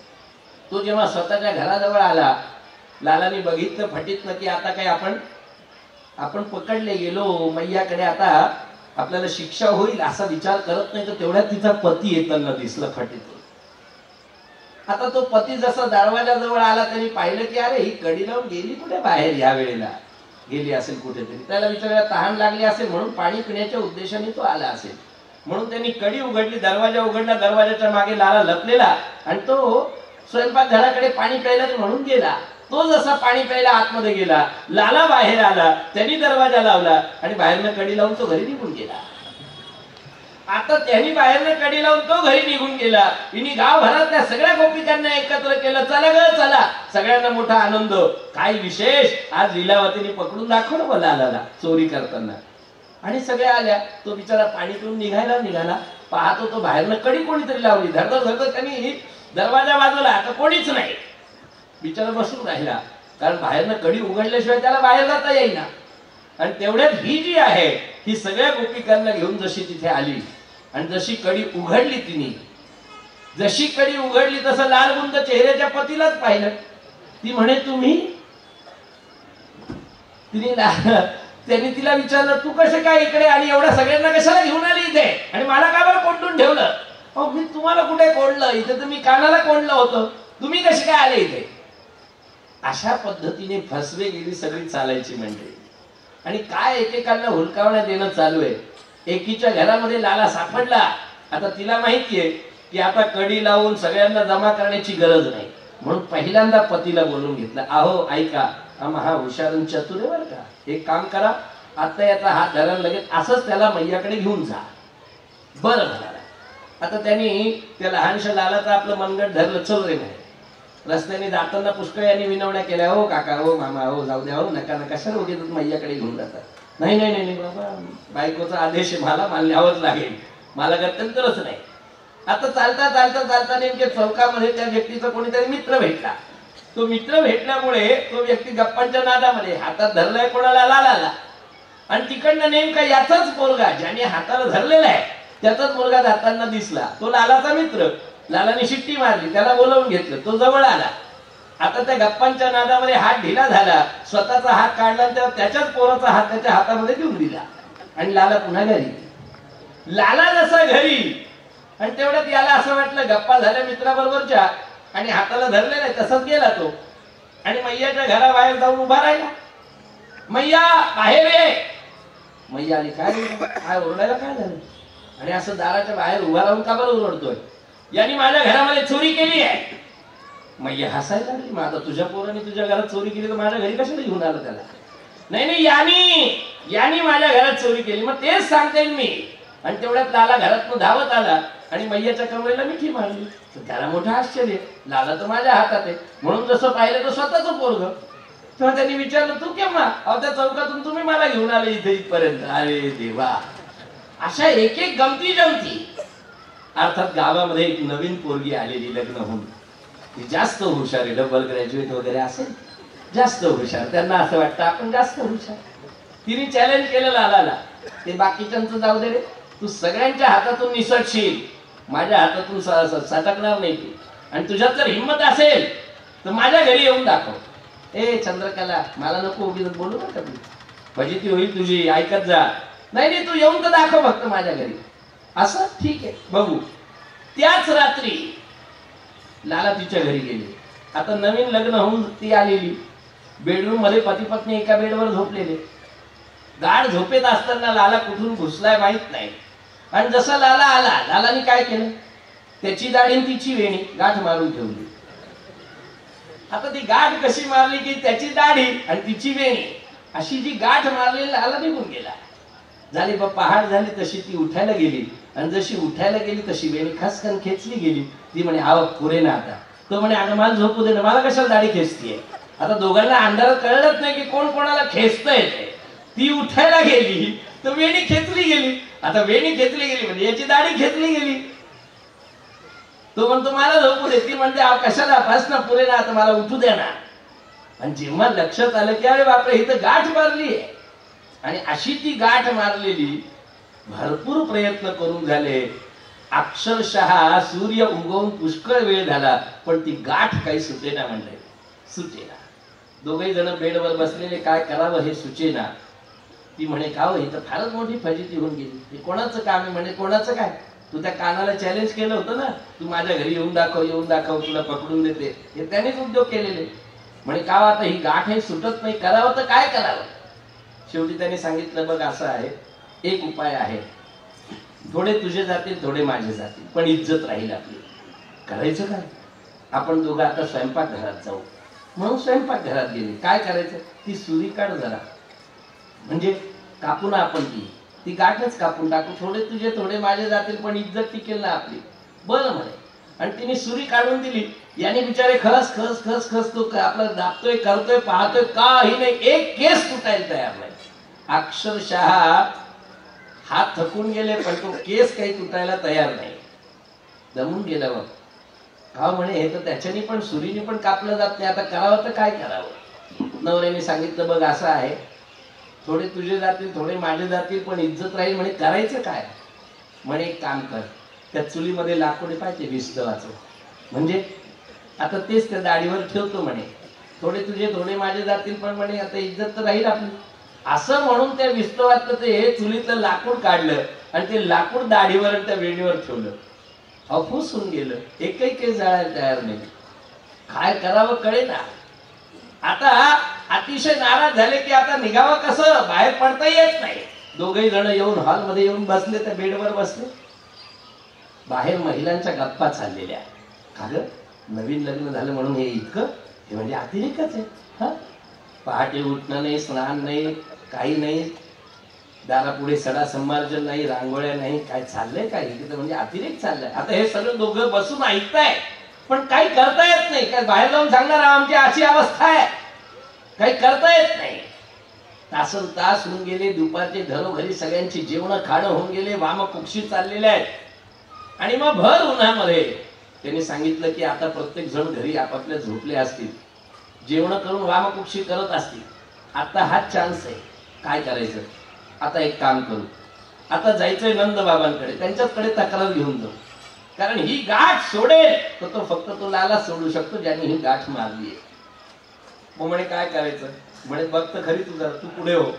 तो जेव्हा स्वतःच्या घराजवळ आला, लालाने बघितलं फटीतनं की आता काय आपण आपण पकडले गेलो, मैयाकडे आता आपल्याला शिक्षा होईल असा विचार करत नाही, तर तेवढ्यात तिचा पती येताना दिसला फटीतून. आता तो पती जसा दरवाजाजवळ आला त्यांनी पाहिलं की अरे ही कडी लावून गेली कुठे बाहेर, या वेळेला गेली असेल कुठेतरी, त्याला विचारायला तहान लागली असेल म्हणून पाणी पिण्याच्या उद्देशाने तो आला असेल. म्हणून त्यांनी कडी उघडली, दरवाजा उघडला, दरवाजाच्या मागे लाला लपलेला आणि तो स्वयंपाक घराकडे पाणी प्यायला म्हणून गेला. तो जसा पाणी प्यायला आतमध्ये गेला, लाला बाहेर आला, त्यांनी दरवाजा लावला आणि बाहेरनं कडी लावून तो घरी निघून गेला. आता त्यांनी बाहेरनं कडी लावून तो घरी निघून गेला. हिने गावभरातल्या सगळ्या गोपिकांना एकत्र केलं, चला ग चला. सगळ्यांना मोठा आनंद. काय विशेष, आज लीलावतीने पकडून दाखवलं मला लालाला चोरी करताना. आणि सगळ्या आल्या. तो बिचारा पाणी पिऊन निघायला निघाला, पाहतो तो बाहेरनं कडी कोणीतरी लावली. धडधड धडधड त्यांनी दरवाजा वाजवला, आता कोणीच नाही. बिचारा बसून राहिला, कारण बाहेरनं कडी उघडल्याशिवाय त्याला बाहेर जाता येईना. आणि तेवढ्यात ही जी आहे ही सगळ्या गोपिकांना घेऊन जशी तिथे आली आणि जशी कडी उघडली तिने, जशी कडी उघडली तसं लालबुंद चेहऱ्याच्या पतीलाच पाहिलं. ती म्हणे तुम्ही, तिने त्यांनी तिला विचारलं तू कसे काय इकडे आणि एवढ्या सगळ्यांना कशाला घेऊन आली इथे आणि मला का बरं कोंडून ठेवलं? अहो मी तुम्हाला कुठे कोंडलं, इथे तर मी कानाला कोंडलं होतं, तुम्ही कसे काय आले इथे? अशा पद्धतीने फसवे गेली सगळी चालायची मंडळी. आणि काय एकेकांना हुलकावण्यात येणं चालू आहे. एकीच्या घरामध्ये लाला सापडला. आता तिला माहितीये की आता कडी लावून सगळ्यांना जमा करण्याची गरज नाही, म्हणून पहिल्यांदा पतीला बोलून घेतलं. अहो ऐका, आम्हा हा हुशार चतुर आहे बरं का, एक काम करा, आता याचा हात धरा, लगेच असंच त्याला मैयाकडे घेऊन जा. बरं म्हणाला. आता त्यांनी त्या लहानशा लालाचं आपलं मनगट धरलं, चल रे नाही. रस्त्याने जाताना पुष्कळ यांनी विनवण्या केल्या, हो काका, हो मामा, हो जाऊ द्या, हो नका नका, कशाला उगीच मैयाकडे घेऊन जातात. नाही नाही नाही बाबा, बायकोचा आदेश आहे, मला मानल्यावरच लागेल, मला गत्यंतरच नाही. आता चालता चालता चालता नेमके चौकामध्ये त्या व्यक्तीचा कोणीतरी मित्र भेटला. तो मित्र भेटल्यामुळे तो व्यक्ती गप्पांच्या नादामध्ये हातात धरलाय कोणाला, लालाला. आणि तिकडनं नेमका याचाच पोरगा, ज्याने हाताला धरलेला आहे त्याचाच मुलगा जाताना दिसला. तो लालाचा मित्र. लालाने शिट्टी मारली, त्याला बोलावून घेतलं, तो जवळ आला. आता त्या गप्पांच्या नादामध्ये हात ढिला झाला, स्वतःचा हात काढला, त्याच्याच पोराचा हात त्याच्या हातामध्ये देऊन दिला आणि लाला पुन्हा घरी. लाला जसा घरी आणि तेवढ्यात याला असं वाटलं गप्पा झाल्या मित्राबरोबरच्या आणि हाताला धरलेला आहे, तसाच गेला तो आणि मैयाच्या घराबाहेर जाऊन उभा राहिला. मैया बाहेर ये. मैया आली. काय काय ओरडायला काय झालं? आणि असं दाराच्या बाहेर उभा राहून का बरं ओरडतोय? यांनी माझ्या घरामध्ये चोरी केली आहे. मैया हसायला लागली. मग आता तुझ्या पोराने तुझ्या घरात चोरी केली तर माझ्या घरी कशाला घेऊन आलं त्याला? नाही नाही, यानी यानी माझ्या घरात चोरी केली. मग तेच सांगते मी. आणि तेवढ्यात लाला घरातून धावत आला आणि मैयाच्या कमरेला मिठी मारली. तर त्याला मोठं आश्चर्य, लाला तर माझ्या हातात आहे, म्हणून जसं पाहिलं तर स्वतःच पोरग. तेव्हा त्यांनी विचारलं तू केव्हा? अहो त्या चौकातून तुम्ही मला घेऊन आले इथे इथपर्यंत. अरे देवा, अशा एक एक गमती जमती. अर्थात गावामध्ये एक नवीन पोरगी आलेली लग्न होऊन, ती जास्त हुशार आहे, डबल ग्रॅज्युएट वगैरे असेल, जास्त हुशार. त्यांना असं वाटतं आपण जास्त हुशार. तिने चॅलेंज केलं लालाला, ते बाकीच्यांचं जाऊ दे रे, तू सगळ्यांच्या हातातून निसटशील, माझ्या हातातून सटकणार नाही तू. आणि तुझ्यात जर हिंमत असेल तर माझ्या घरी येऊन दाखव. ए चंद्रकला, मला नको उगीच बोलू नका, तू फजिती होईल तुझी, ऐकत जा. नाही नाही, तू येऊन तर दाखव फक्त माझ्या घरी. असं ठीक आहे, बघू. त्याच रात्री लाला तिच्या घरी गेली. आता नवीन लग्न होऊन ती आलेली. बेडरूम मध्ये पती पत्नी एका बेडवर झोपलेले. गाढ झोपेत असताना लाला कुठून घुसलाय माहित नाही. आणि जसा लाला आला, लालाने काय केलं, त्याची दाढी तिची वेणी गाठ मारून ठेवली. आता ती गाठ कशी मारली की त्याची दाढी आणि तिची वेणी अशी जी गाठ मारलेली, लाला निघून गेला. झाली बा पहाड झाली. तशी ती उठायला गेली आणि जशी उठायला गेली तशी वेणी खसकन खेचली गेली. ती म्हणे आव पुरे ना आता. तो म्हणे अगं मला झोपू दे ना, मला कशाला दाढी खेचतीये? आता दोघांना अंधारात कळलंच नाही की कोण कोणाला खेचतंय ते. ती उठायला गेली तर वेणी खेचली गेली. आता वेणी खेचली गेली म्हणजे याची दाढी खेचली गेली. तो म्हणतो मला झोपू दे. ती म्हणते कशाला, बस ना पुरे ना, आता मला उठू दे ना. आणि जेव्हा लक्षात आलं की अरे बापरे, ही तर गाठ मारली आहे. आणि अशी ती गाठ मारलेली, भरपूर प्रयत्न करून झाले, अक्षरशः सूर्य उगवून पुष्कळ वेळ झाला, पण ती गाठ काही सुटेना. म्हणले सुटेना. दोघही जण बेडवर बसलेले, काय करावं हे सुचेना. ती म्हणे का हो, ही तर फारच मोठी फजिती होऊन गेली. हे कोणाचं काम आहे? म्हणे कोणाचं काय, तू त्या कानाला चॅलेंज केलं होतं ना, तू माझ्या घरी येऊन दाखव, येऊन दाखव, तुला पकडून देते, हे त्यानेच उद्योग केलेले. म्हणे का आता ही गाठ हे सुटत नाही, करावं तर काय करावं? शेवटी त्यांनी सांगितलं बघ असं आहे, एक उपाय आहे. थोडे तुझे जातील थोडे माझे जातील पण इज्जत राहील आपली. करायचं काय? आपण दोघं आता स्वयंपाक घरात जाऊ म्हणून स्वयंपाक घरात गेले. काय करायचं? ती सुरी काढ जरा, म्हणजे कापू ना आपण ती ती गाठच कापून टाकू. थोडे तुझे थोडे माझे जातील पण इज्जत टिकेल ना आपली. बरं म्हणे. आणि तिने सुरी काढून दिली. याने बिचारे खस खस खस खस तो आपला दाबतोय करतोय पाहतोय काही नाही, एक केस तुटायला तयार नाही. अक्षरशः हात थकून गेले पण तो केस काही तुटायला तयार नाही. दमून गेला मग. हा म्हणे हे तर त्याच्यानी पण सुरीने पण कापलं जात नाही, आता करावं तर काय करावं. नवऱ्याने सांगितलं बघ असं आहे, थोडे तुझे जातील थोडे माझे जातील पण इज्जत राहील. म्हणे करायचं काय? म्हणे एक काम कर, त्या चुलीमध्ये लाकूड पाहिजे विस्तवाचं, म्हणजे आता तेच त्या दाढीवर ठेवतो म्हणे. थोडे तुझे थोडे माझे जातील पण म्हणे आता इज्जत तर राहील आपली. असं म्हणून त्या विस्तवात ते चुलीतलं लाकूड काढलं आणि ते लाकूड दाढीवर आणि त्या वेणीवर ठेवलं. अफूस होऊन गेलं, एकही केस जाळायला तयार नाही. काय करावं कळे ना. आता अतिशय नाराज झाले की आता निघावं कसं, बाहेर पडता येत नाही. दोघही जण येऊन हॉलमध्ये येऊन बसले, त्या बेडवर बसले. बाहेर महिलांच्या गप्पा चाललेल्या. का ग नवीन लग्न झालं म्हणून हे इतकं, हे म्हणजे अतिरेकच आहे. हा पहाटे उठणं नाही, स्नान नाही, काही नाही, दारापुढे सडा संमार्जन नाही, रांगोळ्या नाही, काय चाललंय काय इथे, म्हणजे अतिरेक चाललाय. आता हे सगळं दोघं बसून ऐकताय पण काही करता येत नाही. काय बाहेर जाऊन सांगणार आमची अशी अवस्था आहे, काही करता येत नाही. तासन तास होऊन गेले. दुपारचे घरोघरी सगळ्यांची जेवण खाणं होऊन गेले, वामकुक्षी चाललेले आहेत. आणि मग भर उन्हामध्ये त्यांनी सांगितलं की आता प्रत्येक जण घरी आपापल्या झोपले असतील, जेवण करून वामकुक्षी करत असतील. आता हा चान्स आहे. काय करायचं? आता एक काम करू, आता जायचंय नंद बाबांकडे, त्यांच्याकडे तक्रार घेऊन जाऊ. कारण ही गाठ सोडेल तर तो फक्त तो लाला सोडू शकतो ज्यांनी ही गाठ मारली आहे. मग म्हणे काय करायचं? म्हणे बघ तर खरी तू, तू पुढे हो.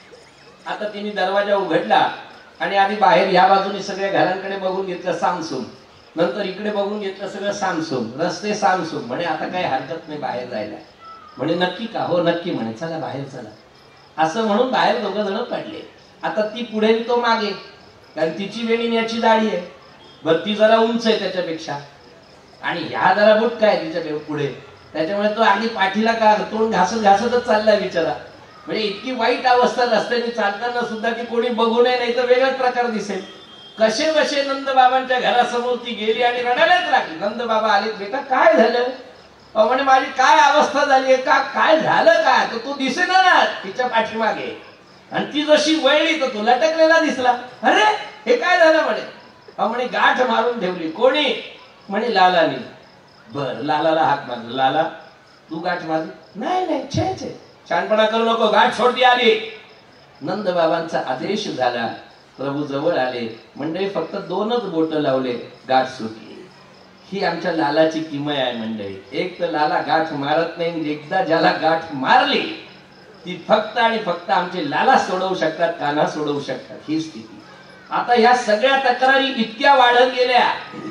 आता तिने दरवाजा उघडला आणि आधी बाहेर ह्या बाजूने सगळ्या घरांकडे बघून घेतलं सामसूम, नंतर इकडे बघून घेतलं सगळं सामसूम, रस्ते सामसूम. म्हणे आता काही हरकत नाही बाहेर जायला. म्हणे नक्की का? हो नक्की. म्हणे चला बाहेर चला. असं म्हणून बाहेर दोघं जण पडले. आता ती पुढे तो मागे, कारण तिची वेणी याची दाढी आहे. बर ती जरा उंच आहे त्याच्यापेक्षा आणि ह्या जरा बुटका आहे तिच्या पुढे, त्याच्यामुळे तो आधी पाठीला का तोंड घासत घासतच चाललाय बिचारा. म्हणजे इतकी वाईट अवस्था रस्त्याने चालताना सुद्धा की कोणी बघू नये, नाही तर वेगळाच प्रकार दिसेल. कसे बसे नंद बाबांच्या घरासमोर ती गेली आणि रडायलाच लागली. नंद बाबा आले, बेटा काय झालं? म्हणे माझी काय अवस्था झाली आहे का, काय झालं काय? तर तू दिसेना ना तिच्या पाठीमागे, आणि ती जशी वळली तर तो लटकलेला दिसला. अरे हे काय झालं? म्हणे म्हणे गाठ मारून ठेवली. कोणी? म्हणे लालानी. बर लालाला हाक मारला. लाला तू गाठ मारली? नाही नाही छे छे छानपणा करू नको, गाठ सोडती आली. नंद बाबांचा आदेश झाला. प्रभू जवळ आले. मंडळी फक्त दोनच बोट लावले, गाठ सुटली. ही आमच्या लालाची किमया आहे मंडळी. एक तर लाला गाठ मारत नाही, एकदा ज्याला गाठ मारली ती फक्त आणि फक्त आमचे लाला सोडवू शकतात, कान्हा सोडवू शकतात. ही स्थिती. आता ह्या सगळ्या तक्रारी इतक्या वाढत गेल्या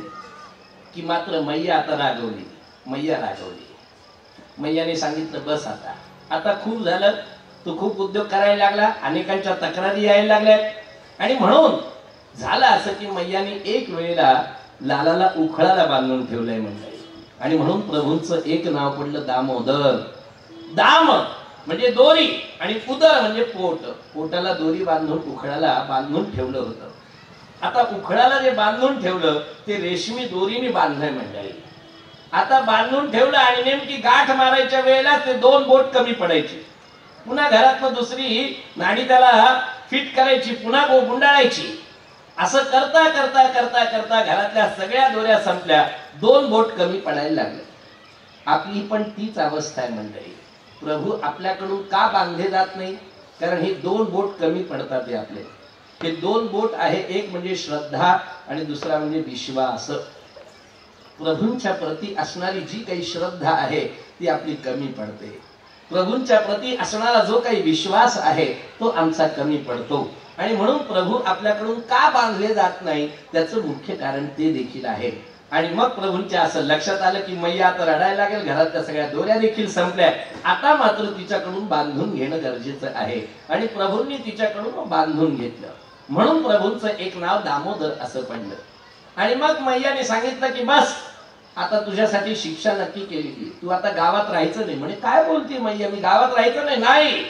की मात्र मैया आता रागवली. मैया रागवली. मैयाने सांगितलं बस आता, आता खूप झालं. तू खूप उद्योग करायला लागला, अनेकांच्या तक्रारी यायला लागल्यात. आणि म्हणून झालं असं की मैयाने एक वेळेला लालाला उखळाला बांधून ठेवलंय मंडळी. आणि म्हणून प्रभूंचं एक नाव पडलं दामोदर. दाम म्हणजे दोरी आणि उदर म्हणजे पोट. पोटाला दोरी बांधून उखळाला बांधून ठेवलं होतं. आता उखळाला जे बांधून ठेवलं ते रेशमी दोरीने बांधलंय मंडळी. आता बांधून ठेवलं आणि नेमकी गाठ मारायच्या वेळेला ते दोन बोट कमी पडायचे. पुन्हा घरात दुसरी नाडी त्याला फिट करायची, पुन्हा गो गुंडाळायची. असं करता करता करता करता घरातल्या सगळ्या दोऱ्या संपल्या, दोन बोट कमी पडायला लागले. आपली पण तीच अवस्था आहे मंडळी. प्रभू आपल्याकडून का बांधले जात नाही? कारण हे दोन बोट कमी पडतात. हे आपले हे दोन बोट आहे, एक म्हणजे श्रद्धा आणि दुसरा म्हणजे विश्वास. प्रभूंच्या प्रती असणारी जी काही श्रद्धा आहे ती आपली कमी पडते. प्रभूंच्या प्रती असणारा जो काही विश्वास आहे तो आमचा कमी पडतो. आणि म्हणून प्रभू आपल्याकडून का बांधले जात नाही त्याचं मुख्य कारण ते देखील आहे. आणि मग प्रभूंच्या असं लक्षात आलं की मैया आता रडायला लागेल, घरातल्या सगळ्या दोऱ्या देखील संपल्या, आता मात्र तिच्याकडून बांधून घेणं गरजेचं आहे. आणि प्रभूंनी तिच्याकडून बांधून घेतलं. म्हणून प्रभूंचं एक नाव दामोदर असं पडलं. आणि मग मैयाने सांगितलं की बस आता तुझ्यासाठी शिक्षा नक्की केलेली, तू आता गावात राहायचं नाही. म्हणे काय बोलते मैया, मी गावात राहायचं नाही? नाही,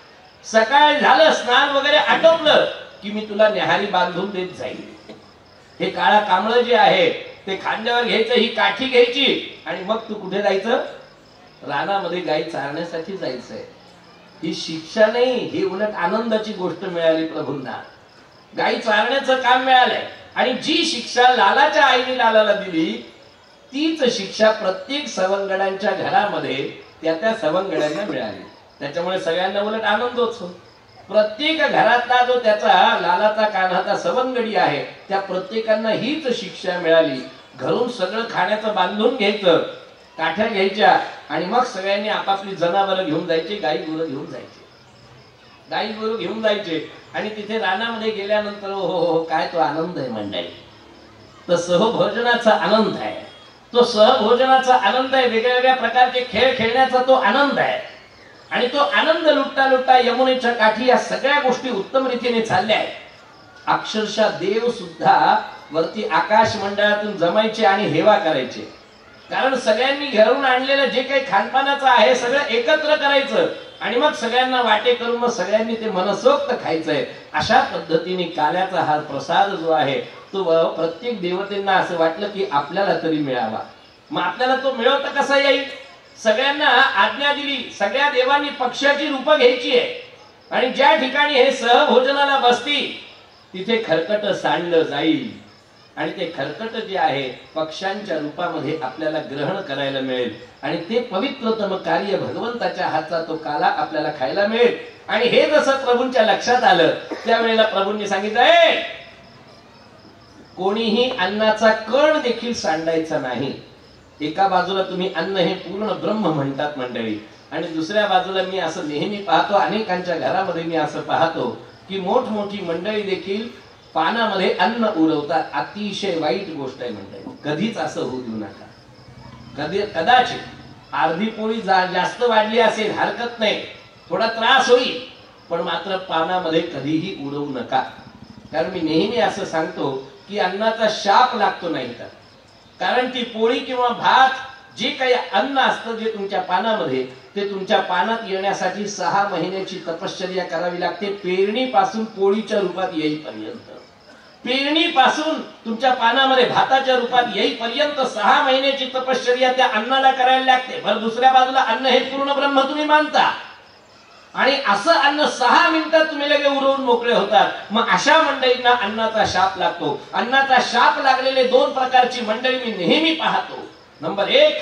सकाळ झालं स्नान वगैरे आटोपलं की मी तुला न्याहारी बांधून देत जाईल. हे काळा कांबळ जे आहे ते खांद्यावर घ्यायचं, ही काठी घ्यायची आणि मग तू कुठे जायचं? रानामध्ये गाई चारण्यासाठी जायचंय. ही शिक्षा नाही, ही उलट आनंदाची गोष्ट मिळाली प्रभूंना. गाई चारण्याचं काम मिळालंय. आणि जी शिक्षा लालाच्या आईने लालाला दिली तीच शिक्षा प्रत्येक सवंगड्यांच्या घरामध्ये त्या त्या सवंगड्यांना मिळाली. त्याच्यामुळे सगळ्यांना उलट आनंदोत्सव. प्रत्येक घरातला जो त्याचा लालाचा कान्हाचा सवंगडी आहे त्या प्रत्येकांना हीच शिक्षा मिळाली. घरून सगळं खाण्याचं बांधून घ्यायचं, काठ्या घ्यायच्या आणि मग सगळ्यांनी आपापली जनावरं घेऊन जायची, गाई गुरं घेऊन जायचे, गाई गुरु घेऊन जायचे. आणि तिथे रानामध्ये गेल्यानंतर हो हो काय तो आनंद आहे मंडळी. तर सहभोजनाचा आनंद आहे, तो सहभोजनाचा आनंद आहे. वेगळ्या वेगळ्या प्रकारचे खेळ खेळण्याचा तो आनंद आहे. आणि तो आनंद लुटता लुटता यमुनेच्या काठी या सगळ्या गोष्टी उत्तम रीतीने चालल्या आहेत. अक्षरशः देव सुद्धा वरती आकाश मंडळातून जमायचे आणि हेवा करायचे. कारण सगळ्यांनी घरून आणलेलं जे काही खानपानाचं आहे सगळं एकत्र करायचं आणि मग सगळ्यांना वाटे करून मग सगळ्यांनी ते मनसोक्त खायचंय. अशा पद्धतीने काल्याचा हा प्रसाद जो आहे तो प्रत्येक देवतेंना असं वाटलं की आपल्याला तरी मिळावा. मग आपल्याला तो मिळवता कसा येईल? सगळ्यांना आज्ञा दिली, सगळ्या देवांनी पक्ष्याची रूप घ्यायची आहे. आणि ज्या ठिकाणी हे सहभोजनाला बसतील तिथे खरकट सांडलं जाईल आणि ते खरकट जे आहे पक्ष्यांच्या रूपामध्ये आपल्याला ग्रहण करायला मिळेल. आणि ते पवित्रतम कार्य भगवंताच्या हातचा तो काला आपल्याला खायला मिळेल. आणि हे जसं प्रभूंच्या लक्षात आलं त्यावेळेला प्रभूंनी सांगितलं कोणीही अन्नाचा कण देखील सांडायचा नाही. एका बाजूला तुम्ही अन्न हे पूर्ण ब्रह्म म्हणतात मंडळी, आणि दुसऱ्या बाजूला मी असं नेहमी पाहतो, अनेकांच्या घरामध्ये मी असं पाहतो की मोठमोठी मंडळी देखील पानामध्ये अन्न उरवतात. अतिशय वाईट गोष्ट आहे मंडळी, कधीच असं होऊ देऊ नका. कधी कदाचित अर्धी पोळी जा, जास्त वाढली असेल हरकत नाही, थोडा त्रास होईल, पण मात्र पानामध्ये कधीही उडवू नका. कारण मी नेहमी असं सांगतो की अन्नाचा शाप लागतो नाही तर, कारण ती पोळी किंवा भात जे काही अन्न असतं जे तुमच्या पानामध्ये ते तुमच्या पानात येण्यासाठी सहा महिन्याची तपश्चर्या करावी लागते. पेरणीपासून पोळीच्या रूपात येईपर्यंत, पेरणीपासून तुमच्या पानामध्ये भाताच्या रूपात येईपर्यंत सहा महिन्याची तपश्चर्या त्या अन्नाला करायला लागते. बरं, दुसऱ्या बाजूला अन्न हे पूर्ण ब्रह्म तुम्ही मानता आणि असं अन्न सहा मिनिटात तुम्ही लगे उरवून मोकळे होतात. मग अशा मंडळींना अन्नाचा शाप लागतो. अन्नाचा शाप लागलेले दोन प्रकारची मंडळी मी नेहमी पाहतो. नंबर एक,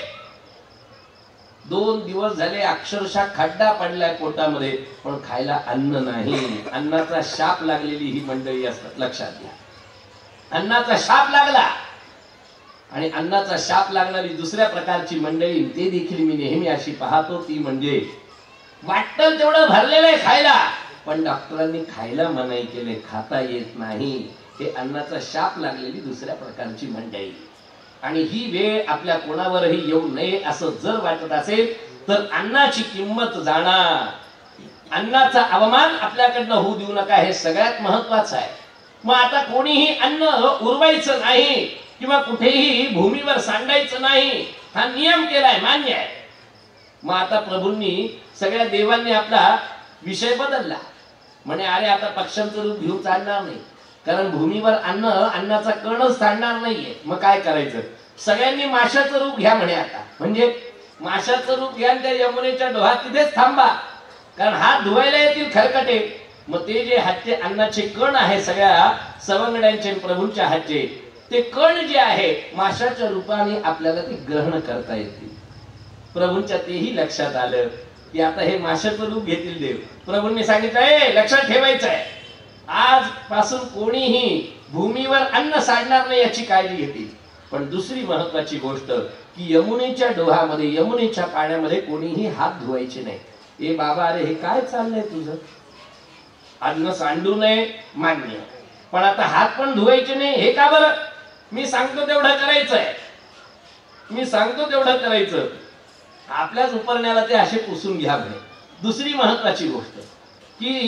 दोन दिवस झाले अक्षरशः खड्डा पडलाय पोटामध्ये पण खायला अन्न नाही. अन्नाचा शाप लागलेली ही मंडळी असतात, लक्षात घ्या. अन्नाचा शाप लागला आणि अन्नाचा शाप लागणारी दुसऱ्या प्रकारची मंडळी ते देखील मी नेहमी अशी पाहतो. ती म्हणजे वाटतं तेवढं भरलेलं आहे खायला, पण डॉक्टरांनी खायला मनाई केले, खाता येत नाही. हे अन्नाचा शाप लागलेली दुसऱ्या प्रकारची मंडळी. आणि ही वेळ आपल्या कोणावरही येऊ नये असं जर वाटत असेल तर अन्नाची किंमत जाणा, अन्नाचा अवमान आपल्याकडनं होऊ देऊ नका, हे सगळ्यात महत्वाचं आहे. मग आता कोणीही अन्न उरवायचं नाही किंवा कुठेही भूमीवर सांडायचं नाही हा नियम केलाय, मान्य आहे. मग आता प्रभूंनी सगळ्या देवांनी आपला विषय बदलला. म्हणे अरे आता पक्ष्यांचं रूप घेऊन चालणार नाही, कारण भूमीवर अन्न अन्नाचा कणच सांडणार नाहीये. मग काय करायचं? सगळ्यांनी माशाचं रूप घ्या म्हणे. आता म्हणजे माशाचं रूप घ्या, त्या यमुनेच्या डोहात तिथेच थांबा, कारण हात धुवायला येतील खरकटे. मग ते जे हातचे अन्नाचे कण आहे सगळ्या सवंगड्यांचे प्रभूंच्या हातचे, ते कण जे आहे माशाच्या रूपाने आपल्याला ते ग्रहण करता येतील. प्रभूंच्या तेही लक्षात आलं की आता हे माशाचं रूप घेतील देव. प्रभूंनी सांगितलं लक्षात ठेवायचं आहे, आजपासून कोणीही भूमीवर अन्न सांडणार नाही याची काळजी घेतील. पण दुसरी महत्वाची गोष्ट की यमुनेच्या डोहामध्ये, यमुनेच्या पाण्यामध्ये कोणीही हात धुवायचे नाही. ए बाबा, अरे हे काय चाललंय तुझं? अन्न सांडू नये मान्य, पण आता हात पण धुवायचे नाही, हे का बरं? मी सांगतो तेवढं करायचंय, मी सांगतो तेवढं करायचं. आपल्याच उपरण्याला ते असे पुसून घ्या म्हणे. दुसरी महत्वाची गोष्ट की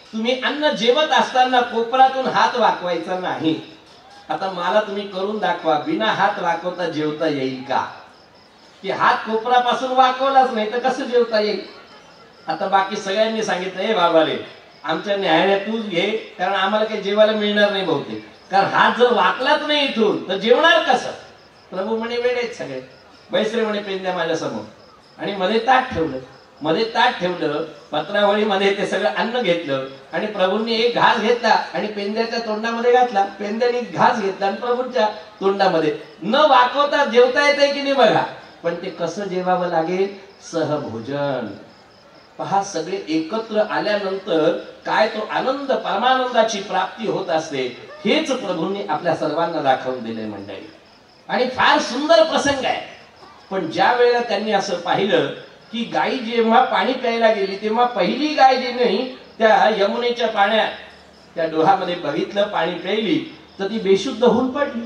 तुम्ही अन्न जेवत असताना कोपरातून हात वाकवायचा नाही. आता मला तुम्ही करून दाखवा, बिना हात वाकवता जेवता येईल का? की हात कोपरापासून वाकवलाच नाही तर कसं जेवता येईल? आता बाकी सगळ्यांनी सांगितलं, हे बाबा रे आमच्या न्यायालयात तूच घे, कारण आम्हाला काही जेवायला मिळणार नाही बहुतेक, कारण हात जर वाकलाच नाही इथून तर जेवणार कसं? प्रभू म्हणे वेळेत सगळे बैसरे म्हणे पेंद्या माझ्या समोर, आणि मध्ये ताट ठेवलं. मध्ये ताट ठेवलं, पत्रावळीमध्ये ते सगळं अन्न घेतलं आणि प्रभूंनी एक घास घेतला आणि पेंद्याच्या तोंडामध्ये घातला. पेंद्याने घास घेतला आणि प्रभूंच्या तोंडामध्ये. न वाकवता जेवता येते की नाही बघा, पण ते कसं जेवावं लागेल? सहभोजन. पहा, सगळे एकत्र आल्यानंतर काय तो आनंद, परमानंदाची प्राप्ती होत असते. हेच प्रभूंनी आपल्या सर्वांना दाखवून दिले मंडळी. आणि फार सुंदर प्रसंग आहे. पण ज्या वेळेला त्यांनी असं पाहिलं की गाई जेव्हा पाणी प्यायला गेली तेव्हा पहिली गाय जी नाही त्या यमुनेच्या पाण्यात त्या डोहामध्ये बघितलं, पाणी प्यायली तर ती बेशुद्ध होऊन पडली.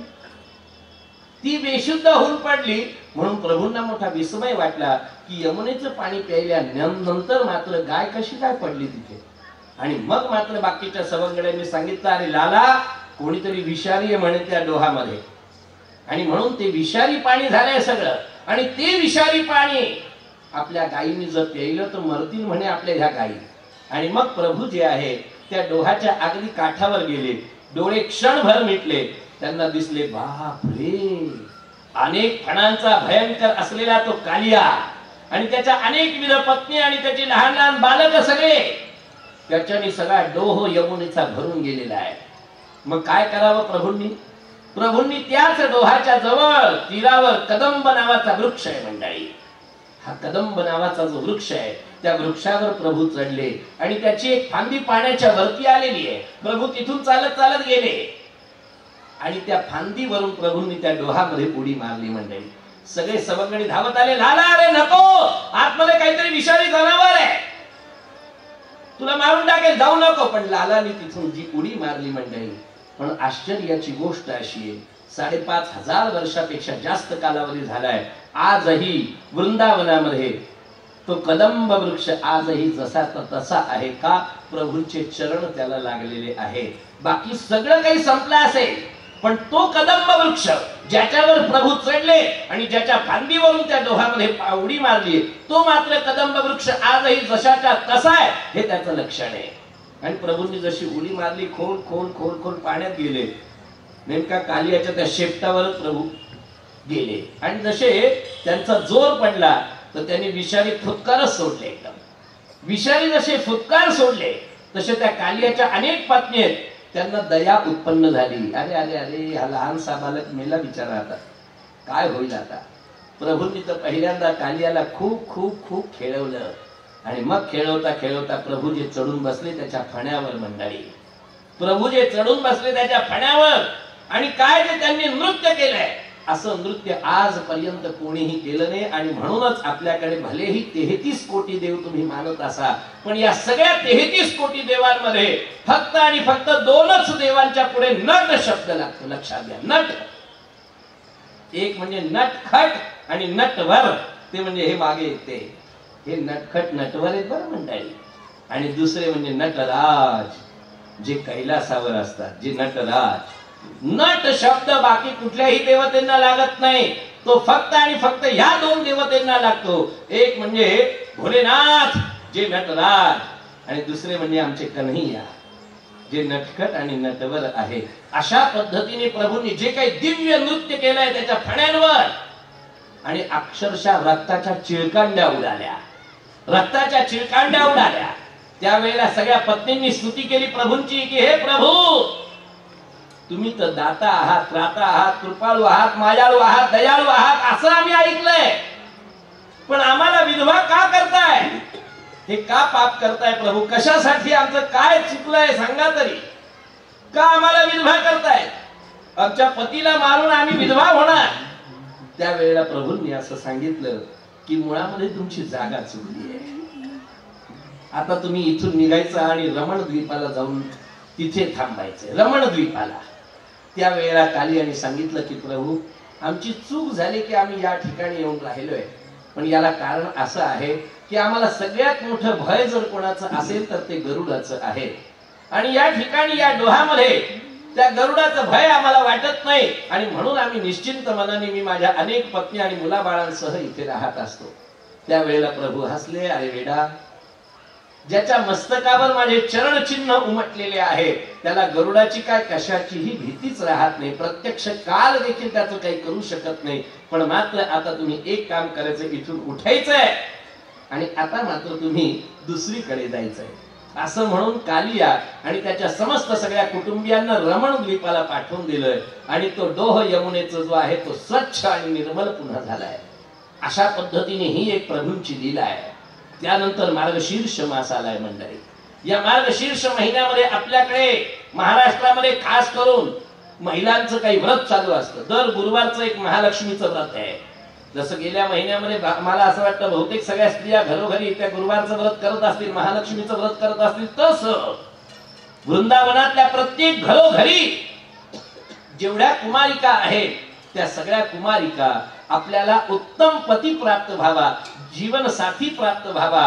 ती बेशुद्ध होऊन पडली म्हणून प्रभूंना मोठा विस्मय वाटला की यमुनेचं पाणी प्यायल्यानंतर मात्र गाय कशी काय पडली तिथे. आणि मग मात्र बाकीच्या सवंगड्यांनी सांगितलं, अरे लाला कोणीतरी विषारी आहे म्हणे त्या डोहामध्ये, आणि म्हणून ते विषारी पाणी झालंय सगळं, आणि ते विषारी पाणी आपल्या गायींनी जर प्यायलं तर मरतील म्हणे आपल्या ह्या गायी. आणि मग प्रभू जे आहे त्या डोहाच्या अगदी काठावर गेले, डोळे क्षणभर मिटले, त्यांना दिसले बाप रे, अनेक फणांचा भयंकर असलेला तो कालिया आणि त्याच्या अनेक विध पत्नी आणि त्याची लहान लहान बालक सगळे, त्याच्याने सगळा डोह यमुनेचा भरून गेलेला आहे. मग काय करावं प्रभूंनी? प्रभूंनी त्याच डोहाच्या जवळ तीरावर कदंब नावाचा वृक्ष आहे मंडळी. हा कदंब नावाचा जो वृक्ष आहे त्या वृक्षावर प्रभू चढले आणि त्याची एक फांदी पाण्याच्या वरती आलेली आहे. प्रभू तिथून चालत चालत गेले आणि त्या फांदीवरून प्रभूंनी त्या डोहामध्ये उडी मारली मंडळी. सगळे सवंगडी धावत आले, लाला अरे नको, आतमध्ये काहीतरी विषारी जनावर आहे, तुला मारून टाकेल, जाऊ नको. पण लालाने तिथून जी उडी मारली मंडळी. पण आश्चर्याची गोष्ट अशी आहे, साडेपाच हजार वर्षापेक्षा जास्त कालावधी झालाय, आजही वृंदावनामध्ये तो कदंब वृक्ष आजही जसा तसा आहे. का? प्रभूंचे चरण त्याला लागलेले आहे. बाकी सगळं काही संपलं असेल, पण तो कदंब वृक्ष ज्याच्यावर प्रभू चढले आणि ज्याच्या फांदीवरून त्या डोहामध्ये उडी मारली, तो मात्र कदंब वृक्ष आजही जशाच्या तसा आहे, हे त्याचं लक्षण आहे. आणि प्रभूंनी जशी उडी मारली, खोल खोल खोल खोल पाण्यात गेले, नेमका कालियाच्या त्या शेपटावरच प्रभू गेले. आणि जसे त्यांचा जोर पडला तर त्यांनी विषारी फुटकारच सोडले. एकदम विषारी जसे फुटकार सोडले तसे त्या कालियाच्या अनेक पत्नी आहेत, त्यांना दया उत्पन्न झाली. अरे अरे अरे हा लहानसा बालक मेला बिचारा, आता काय होईल आता. प्रभूंनी तर पहिल्यांदा कालियाला खूप खूप खूप खेळवलं आणि मग खेळवता खेळवता प्रभू जे चढून बसले त्याच्या फण्यावर मंडळी. प्रभू जे चढून बसले त्याच्या फण्यावर आणि काय ते त्यांनी नृत्य केलंय, असं नृत्य आजपर्यंत कोणीही केलं नाही. आणि म्हणूनच आपल्याकडे भलेही तेहतीस कोटी देव तुम्ही मानत असा, पण या सगळ्या तेहतीस कोटी देवांमध्ये फक्त आणि फक्त दोनच देवांच्या पुढे नट शब्द लागतो. लक्षात घ्या, नट. एक म्हणजे नटखट आणि नटवर, ते म्हणजे हे मागे येते, हे नटखट नटवर आहेत बरं म्हणताय. आणि दुसरे म्हणजे नटराज, जे कैलासावर असतात, जे नटराज. नट शब्द बाकी कुठल्याही देवतेंना लागत नाही, तो फक्त आणि फक्त ह्या दोन देवतेंना लागतो. एक म्हणजे भोलेनाथ जे नटराज, आणि दुसरे म्हणजे आमचे कन्हैया जे नटखट आणि नटवर आहे. अशा पद्धतीने प्रभूंनी जे काही दिव्य नृत्य केलंय त्याच्या फण्यांवर, आणि अक्षरशः रक्ताच्या चिळकांड्या उडाल्या, रक्ताच्या चिळकांड्या उडाल्या. त्यावेळेला सगळ्या पत्नींनी स्तुती केली प्रभूंची की हे प्रभू, तुम्ही तर दाता आहात, त्राता आहात, कृपाळू आहात, मायाळू आहात, दयाळू आहात, असं आम्ही ऐकलंय. पण आम्हाला विधवा का करताय? हे का पाप करताय प्रभू? कशासाठी? आमचं काय चुकलंय सांगा तरी. का आम्हाला विधवा करताय? आमच्या पतीला मारून आम्ही विधवा होणार. त्यावेळेला प्रभूंनी असं सांगितलं की मुळामध्ये तुमची जागा चुकली आहे. आता तुम्ही इथून निघायचं आणि रमण द्वीपाला जाऊन तिथे थांबायचे, रमण द्वीपाला. त्यावेळेला कालियाने सांगितलं की प्रभू, आमची चूक झाली की आम्ही या ठिकाणी येऊन राहिलोय, पण याला कारण असं आहे की आम्हाला सगळ्यात मोठं भय जर कोणाचं असेल तर ते गरुडाचं आहे. आणि या ठिकाणी या डोहामध्ये त्या गरुडाचं भय आम्हाला वाटत नाही आणि म्हणून आम्ही निश्चिंत मनाने मी माझ्या अनेक पत्नी आणि मुलाबाळांसह इथे राहत असतो. त्यावेळेला प्रभू हसले, अरे वेडा, ज्याच्या मस्तकावर माझे चरणचिन्ह उमटलेले आहे त्याला गरुडाची काय कशाचीही भीतीच राहत नाही. प्रत्यक्ष काल देखील त्याचं काही करू शकत नाही. पण मात्र आता तुम्ही एक काम करायचं, इथून उठायचंय आणि आता मात्र तुम्ही दुसरीकडे जायचंय असं म्हणून कालिया आणि त्याच्या समस्त सगळ्या कुटुंबियांना रमण द्वीपाला पाठवून दिलंय आणि तो डोह यमुनेचा जो आहे तो स्वच्छ आणि निर्मल पुन्हा झालाय. अशा पद्धतीने ही एक प्रभूंची लीला आहे. त्यानंतर मार्गशीर्ष मास आलाय मंडळी. या मार्गशीर्ष महिन्यामध्ये आपल्याकडे महाराष्ट्रामध्ये खास करून महिलांचं काही व्रत चालू असतं. दर गुरुवारचं एक महालक्ष्मीचं व्रत आहे. जसं गेल्या महिन्यामध्ये मला असं वाटतं बहुतेक सगळ्या स्त्रिया घरोघरी त्या गुरुवारचं व्रत करत असतील, महालक्ष्मीचं व्रत करत असतील, तसं वृंदावनातल्या प्रत्येक घरोघरी जेवढ्या कुमारिका आहेत त्या सगळ्या कुमारिका आपल्याला उत्तम पती प्राप्त व्हावा, जीवन साथी प्राप्त व्हावा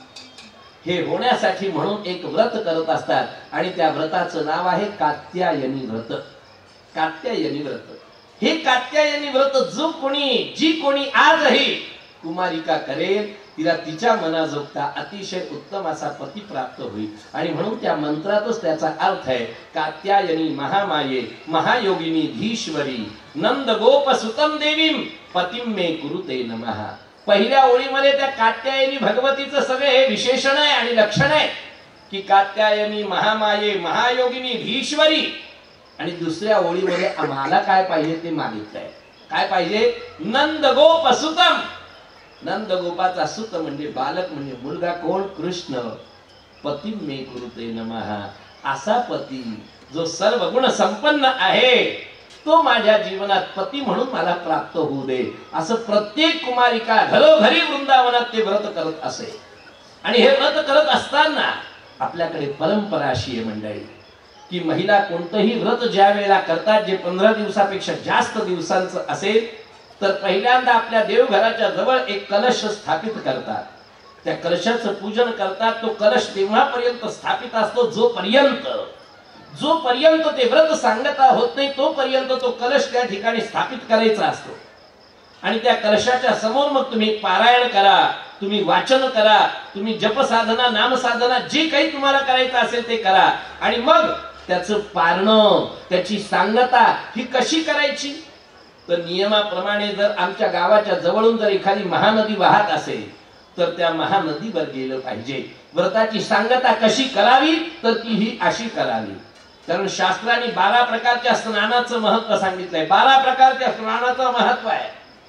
हे होण्यासाठी म्हणून एक व्रत करत असतात आणि त्या व्रताचं नाव आहे कात्यायनी व्रत. कात्यायनी व्रत हे कात्यायनी व्रत जो कोणी जी कोणी आजही कुमारिका करेल तिला तिच्या मनाजोगता अतिशय उत्तम असा पती प्राप्त होईल. आणि म्हणून त्या मंत्रातच त्याचा अर्थ आहे कात्यायनी महामाये महायोगिनी धीश्वरी नंद गोप सुतम देवीम पतिम मे कुरुते नमः. पहिल्या ओळीमध्ये त्या कात्यायनी भगवतीचं सगळे हे विशेषण आहे आणि लक्षण आहे की कात्यायनी महामाये महायोगिनी धीश्वरी. आणि दुसऱ्या ओळीमध्ये आम्हाला काय पाहिजे ते मागितलंय. काय पाहिजे? नंद गोप सुतम. नंद गोपाचा सुत म्हणजे बालक म्हणजे मुलगा. कोण? कृष्ण. पती मे कुरुते नमः. असा पती जो सर्व गुण संपन्न आहे तो माझ्या जीवनात पती म्हणून मला प्राप्त होऊ दे असं प्रत्येक कुमारिका घरोघरी वृंदावनात ते व्रत करत असे. आणि हे व्रत करत असताना आपल्याकडे परंपरा अशी आहे मंडळी की महिला कोणतंही व्रत ज्या वेळेला करतात जे पंधरा दिवसापेक्षा जास्त दिवसांचं असेल तर पहिल्यांदा आपल्या देवघराच्या जवळ एक कलश स्थापित करतात. त्या कलशाचं पूजन करतात. तो कलश तेव्हापर्यंत स्थापित असतो जोपर्यंत जोपर्यंत ते व्रत सांगता होत नाही तोपर्यंत तो कलश त्या ठिकाणी स्थापित करायचा असतो. आणि त्या कलशाच्या समोर मग तुम्ही पारायण करा, तुम्ही वाचन करा, तुम्ही जप साधना नाम साधना जे काही तुम्हाला करायचं असेल ते करा. आणि मग त्याचं पारणं त्याची सांगता ही कशी करायची तर नियमाप्रमाणे जर आमच्या गावाच्या जवळून जर एखादी महानदी वाहत असेल तर त्या महानदीवर गेलं पाहिजे. व्रताची सांगता कशी करावी तर ती ही अशी करावी. कारण शास्त्राने बारा प्रकारच्या स्नानाचं महत्व सांगितलंय. बारा प्रकारच्या स्नानाचं महत्व आहे.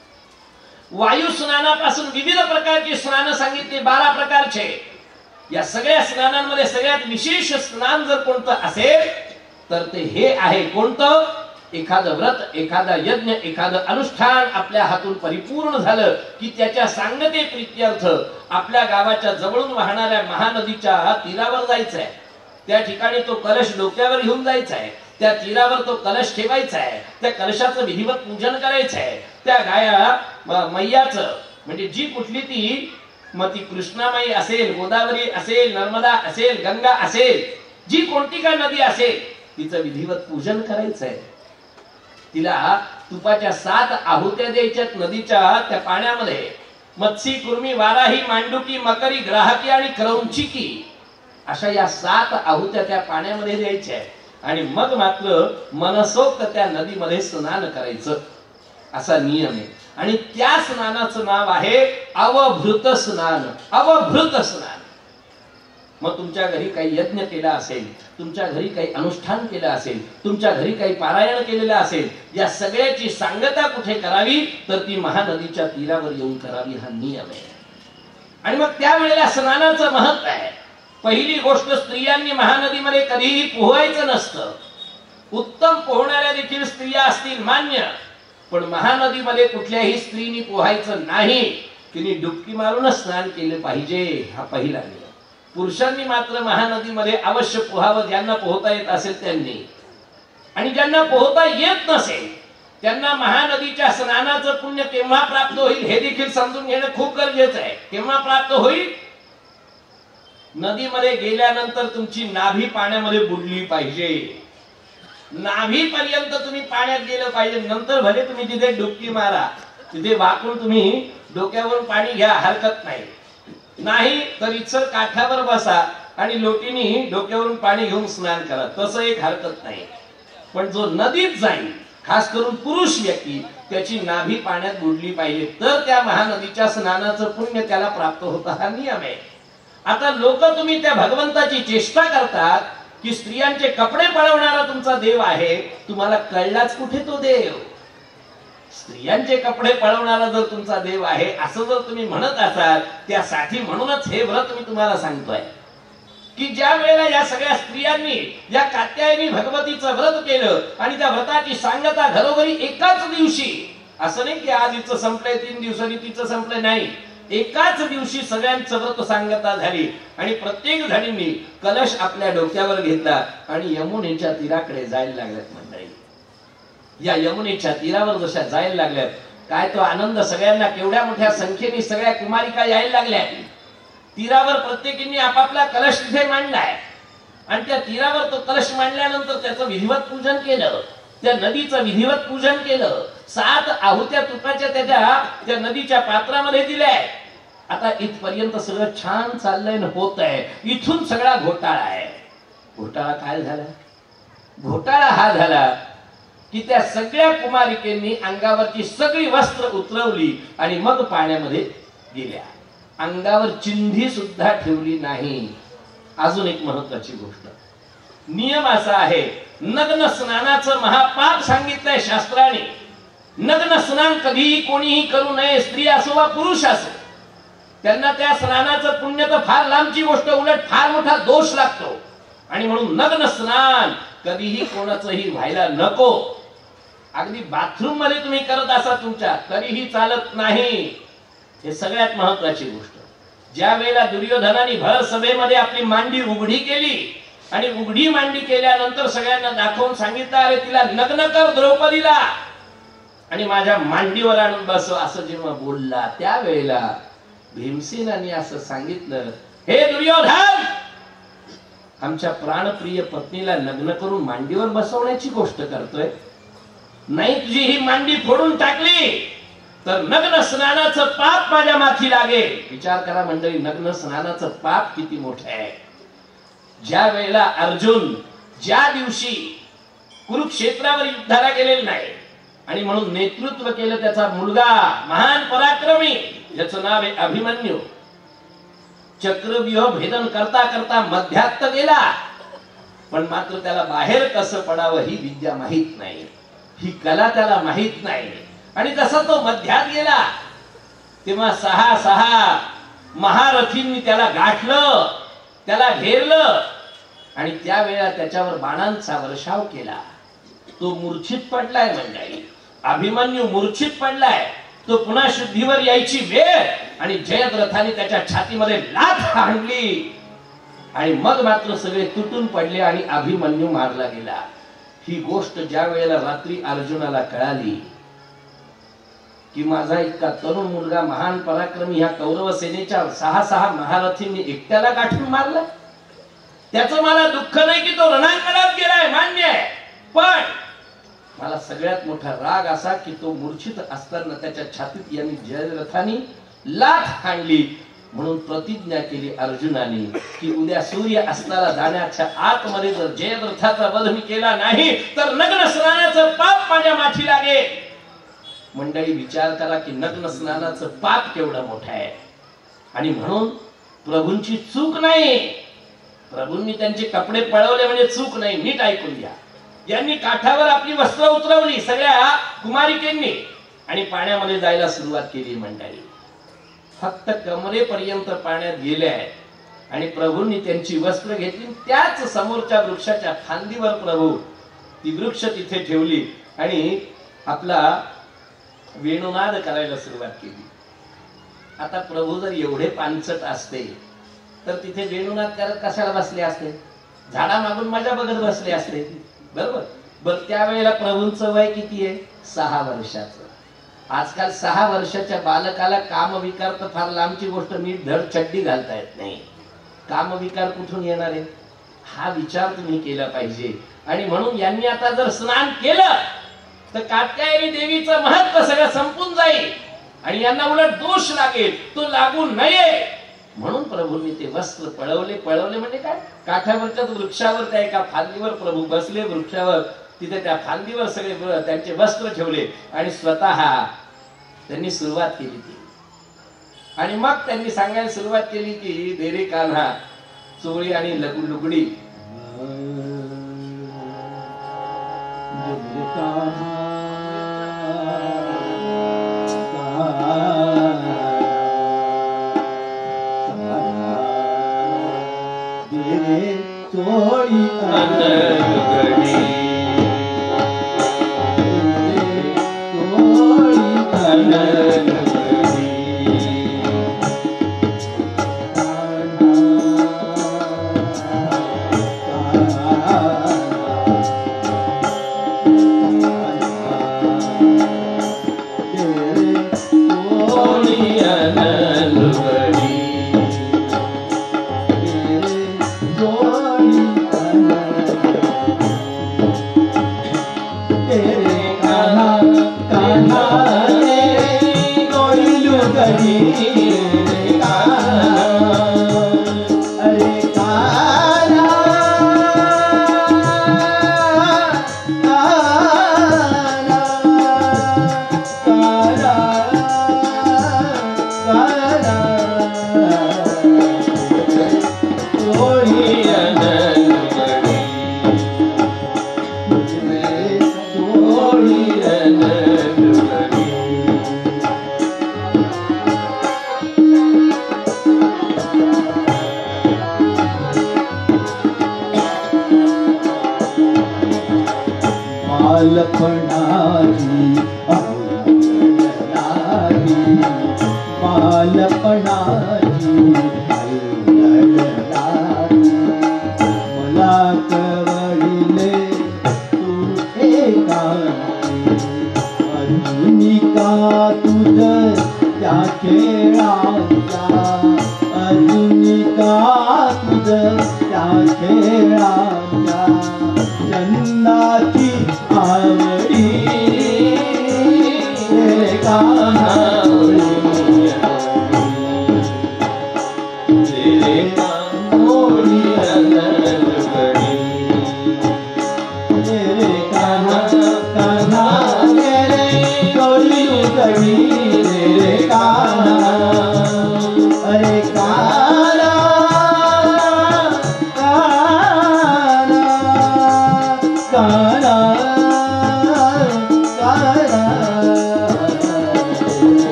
वायू स्नानापासून विविध प्रकारची स्नान सांगितली, बारा प्रकारचे. या सगळ्या स्नानांमध्ये सगळ्यात विशेष स्नान जर कोणतं असेल तर ते हे आहे. कोणतं? एखादं व्रत एखादा यज्ञ एखादं अनुष्ठान आपल्या हातून परिपूर्ण झालं की त्याच्या सांगते प्रित्यर्थ आपल्या गावाच्या जवळून वाहणाऱ्या महानदीच्या तीरावर जायचं आहे. त्या ठिकाणी तो कलश डोक्यावर घेऊन जायचा आहे. त्या तीरावर तो कलश ठेवायचा आहे. त्या कलशाचं विधिवत पूजन करायचं आहे. त्या गाया मैयाचं म्हणजे जी कुठली ती मग ती कृष्णामाई असेल, गोदावरी असेल, नर्मदा असेल, गंगा असेल, जी कोणती का नदी असेल तिचं विधिवत पूजन करायचं आहे. तिला तुपाच्या सात आहुत्या द्यायच्यात नदीच्या त्या पाण्यामध्ये. मत्सी, कुर्मी, वाराही, मांडुकी, मकरी, ग्राहकी आणि क्रौंचिकी अशा या सात आहुत्या त्या पाण्यामध्ये द्यायच्या. आणि मग मात्र मनसोक्त त्या नदीमध्ये स्नान करायचं असा नियम आहे. आणि त्या स्नानाचं नाव आहे अवभृत स्नान. अवभृत स्नान. मग तुमच्या घरी काही यज्ञ केला असेल, तुमच्या घरी काही अनुष्ठान केलं असेल, तुमच्या घरी काही पारायण केलेलं असेल, या सगळ्याची सांगता कुठे करावी तर ती महानदीच्या तीरावर येऊन करावी हा नियम आहे. आणि मग त्यावेळेला स्नानाचं महत्व आहे. पहिली गोष्ट स्त्रियांनी महानदीमध्ये कधीही पोहायचं नसतं. उत्तम पोहणाऱ्या देखील स्त्रिया असतील मान्य, पण महानदीमध्ये कुठल्याही स्त्रीनी पोहायचं नाही. तिने डुबकी मारूनच स्नान केलं पाहिजे हा पहिला नियम. पुरुषांनी मात्र महानदीमध्ये अवश्य पोहावं ज्यांना पोहता येत असेल त्यांनी. आणि ज्यांना पोहता येत नसेल त्यांना महानदीच्या स्नानाचं पुण्य केव्हा प्राप्त होईल हे देखील समजून घेणं खूप गरजेचं आहे. केव्हा प्राप्त होईल? नदीमध्ये गेल्यानंतर तुमची नाभी पाण्यामध्ये बुडली पाहिजे, नाभी पर्यंत तुम्ही पाण्यात गेलं पाहिजे. नंतर भले तुम्ही तिथे डुबकी मारा, तिथे वाकून तुम्ही डोक्यावरून पाणी घ्या, हरकत नाही. नाही तर इच्छर काठावर बसा आणि लोटीनी डोक्यावरून पाणी घेऊन स्नान करा, तसं एक हरकत नाही. पण जो नदीत जाईल, खास करून पुरुष व्यक्ती, त्याची नाभी पाण्यात बुडली पाहिजे, तर त्या महानदीच्या स्नानाचं पुण्य त्याला प्राप्त होतं. हा नियम आहे. आता लोक तुम्ही त्या भगवंताची चेष्टा करतात की स्त्रियांचे कपडे पळवणारा तुमचा देव आहे, तुम्हाला कळलाच कुठे तो देव. स्त्रियांचे कपडे पळवणारा जर तुमचा देव आहे असं जर तुम्ही म्हणत असाल, त्यासाठी म्हणूनच हे व्रत मी तुम्हाला सांगतोय की ज्या वेळेला या सगळ्या स्त्रियांनी या कात्यायनी भगवतीचं व्रत केलं आणि त्या व्रताची सांगता घरोघरी एकाच दिवशी, असं नाही की आज हिचं संपलंय, तीन दिवसांनी तिचं संपलंय, नाही, एकाच दिवशी सगळ्यांचं व्रत सांगता झाली आणि प्रत्येक जणींनी कलश आपल्या डोक्यावर घेतला आणि यमुनेच्या तीराकडे जायला लागल्यात. मंडळी, या यमुनेच्या तीरावर जशा जायला लागल्यात, काय तो आनंद सगळ्यांना, केवढ्या मोठ्या संख्येने सगळ्या कुमारिका यायला लागल्या. तीरावर प्रत्येकीने आपापला कलश तिथे मांडलाय आणि त्या तीरावर तो कलश मांडल्यानंतर त्याचं विधिवत पूजन केलं, त्या नदीचं विधिवत पूजन केलं, सात आहुत्या तुपाच्या त्याच्या त्या नदीच्या पात्रामध्ये दिल्या. आता इथपर्यंत सगळं छान चाललंय ना, होत आहे. इथून सगळा घोटाळा आहे. घोटाळा काय झाला? घोटाळा हा झाला की त्या सगळ्या कुमारिकेंनी अंगावरची सगळी वस्त्र उतरवली आणि मग पाण्यामध्ये गेल्या. अंगावर चिंधी सुद्धा ठेवली नाही. अजून एक महत्वाची गोष्ट, नियम असा आहे, नग्न स्नानाचं महापाप सांगितलंय शास्त्राने. नग्न स्नान कधीही कोणीही करू नये, स्त्री असो वा पुरुष असो. त्यांना त्या स्नानाचं पुण्य तर फार लांबची गोष्ट, उलट फार मोठा दोष लागतो. आणि म्हणून नग्न स्नान कधीही कोणाचंही व्हायला नको. अगदी बाथरूम मध्ये तुम्ही करत असा तुमच्या, तरीही चालत नाही. हे सगळ्यात महत्वाची गोष्ट. ज्या वेळेला दुर्योधनाने भर सभेमध्ये आपली मांडी उघडी केली आणि उघडी मांडी केल्यानंतर सगळ्यांना दाखवून सांगितलं, अरे तिला नग्न कर द्रौपदीला आणि माझ्या मांडीवर आणून बसव, असं जेव्हा बोलला त्यावेळेला भीमसेनाने असं सांगितलं, हे दुर्योधन, आमच्या प्राणप्रिय पत्नीला लग्न करून मांडीवर बसवण्याची गोष्ट करतोय. नाही, तुझी ही मांडी फोडून टाकली तर नग्न स्नानाचं पाप माझ्या माथी लागेल. विचार करा मंडळी, नग्न स्नानाचं पाप किती मोठं आहे. ज्या वेळेला अर्जुन ज्या दिवशी कुरुक्षेत्रावर युद्धाला गेलेला नाही आणि म्हणून नेतृत्व केलं त्याचा मुलगा महान पराक्रमी, ज्याचं नाव आहे अभिमन्यू, चक्रव्यूह भेदन करता करता मध्यात गेला, पण मात्र त्याला बाहेर कसं पडावं ही विद्या माहित नाही, ही कला त्याला माहित नाही. आणि जसा तो मध्यात गेला तेव्हा सहा सहा महारथींनी त्याला गाठलं, त्याला घेरलं आणि त्यावेळेला त्याच्यावर बाणांचा वर्षाव केला. तो मूर्छित पडलाय मंडळी, अभिमन्यू मूर्छित पडलाय. तो पुन्हा शुद्धीवर यायची वेळ आणि जयद्रथाने त्याच्या छातीमध्ये लाथ हाणली आणि मग मात्र सगळे तुटून पडले आणि अभिमन्यू मारला गेला. ही गोष्ट ज्या वेळेला रात्री अर्जुनाला कळाली की माझा इतका तरुण मुलगा महान पराक्रमी ह्या कौरव सेनेच्या सहा सहा महारथींनी एकट्याला गाठून मारला, त्याचं मला दुःख नाही की तो रणांगणात गेलाय, मान्य आहे, पण मला सगळ्यात मोठा राग असा की तो मूर्छित असताना त्याच्या छातीत यांनी जयद्रथाने लाथ हाणली. म्हणून प्रतिज्ञा केली अर्जुनाने की उद्या सूर्य अस्ताला जाण्याच्या आतमध्ये जर जयद्रथाचा वध मी केला नाही तर नग्न स्नानाचं पाप माझ्या माथी लागेल. मंडळी, विचार करा की नग्न स्नानाचं पाप केवढं मोठं आहे. आणि म्हणून प्रभूंची चूक नाही, प्रभूंनी त्यांचे कपडे पळवले म्हणजे चूक नाही. नीट ऐकून घ्या, यांनी काठावर आपली वस्त्र उतरवली सगळ्या कुमारिकेंनी आणि पाण्यामध्ये जायला सुरुवात केली. मंडळी, फक्त कमरेपर्यंत पाण्यात गेले आहेत आणि प्रभूंनी त्यांची वस्त्र घेतली, त्याच समोरच्या वृक्षाच्या फांदीवर प्रभू ती वृक्ष तिथे ठेवली आणि आपला वेणुनाद करायला सुरुवात केली. आता प्रभू जर एवढे पानसट असते तर तिथे वेणुनाद करत कशाला बसले असते? झाडा मागून मजा बघत बसले असते, बरोबर. बर, त्यावेळेला प्रभूंचं वय किती आहे? सहा वर्षाचं. आजकाल सहा वर्षाच्या बालकाला काम विकार तर फार लांबची गोष्ट, नीट धड चड्डी घालता येत नाही. कामविकार कुठून येणार आहे हा विचार तुम्ही केला पाहिजे. आणि म्हणून यांनी आता जर स्नान केलं तर कात्यायनी देवीचं महत्व सगळं संपून जाईल आणि यांना उलट दोष लागेल, तो लागू नये म्हणून प्रभूंनी ते वस्त्र पळवले. पळवले म्हणजे काय, काठावरच्या वृक्षावर त्या एका फांदीवर प्रभू बसले, वृक्षावर तिथे त्या फांदीवर सगळे त्यांचे वस्त्र ठेवले आणि स्वतः त्यांनी सुरुवात केली ती. आणि मग त्यांनी सांगायला सुरुवात केली की दे रे कान्हा चोळी आणि लुगडी. चोळी लुगडी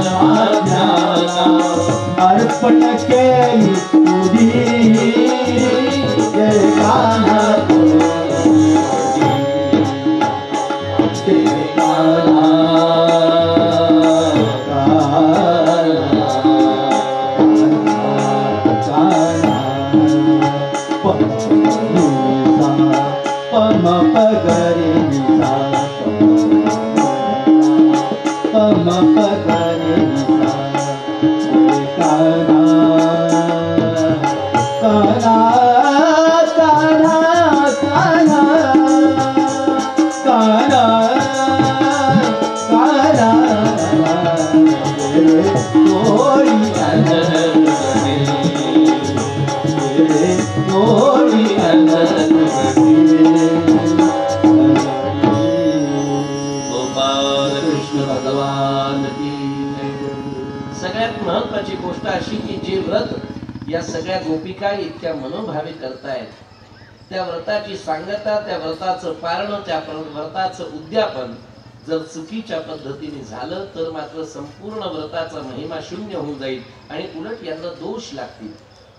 अर्पण केली तुझी व्रत या सगळ्या गोपिका इतक्या मनोभावे करतायत, त्या व्रताची सांगता, त्या व्रताचं पारण, त्या व्रताचं उद्यापन जर चुकीच्या पद्धतीने झालं तर मात्र संपूर्ण व्रताचा महिमा शून्य होऊन जाईल आणि उलट यांना दोष लागतील.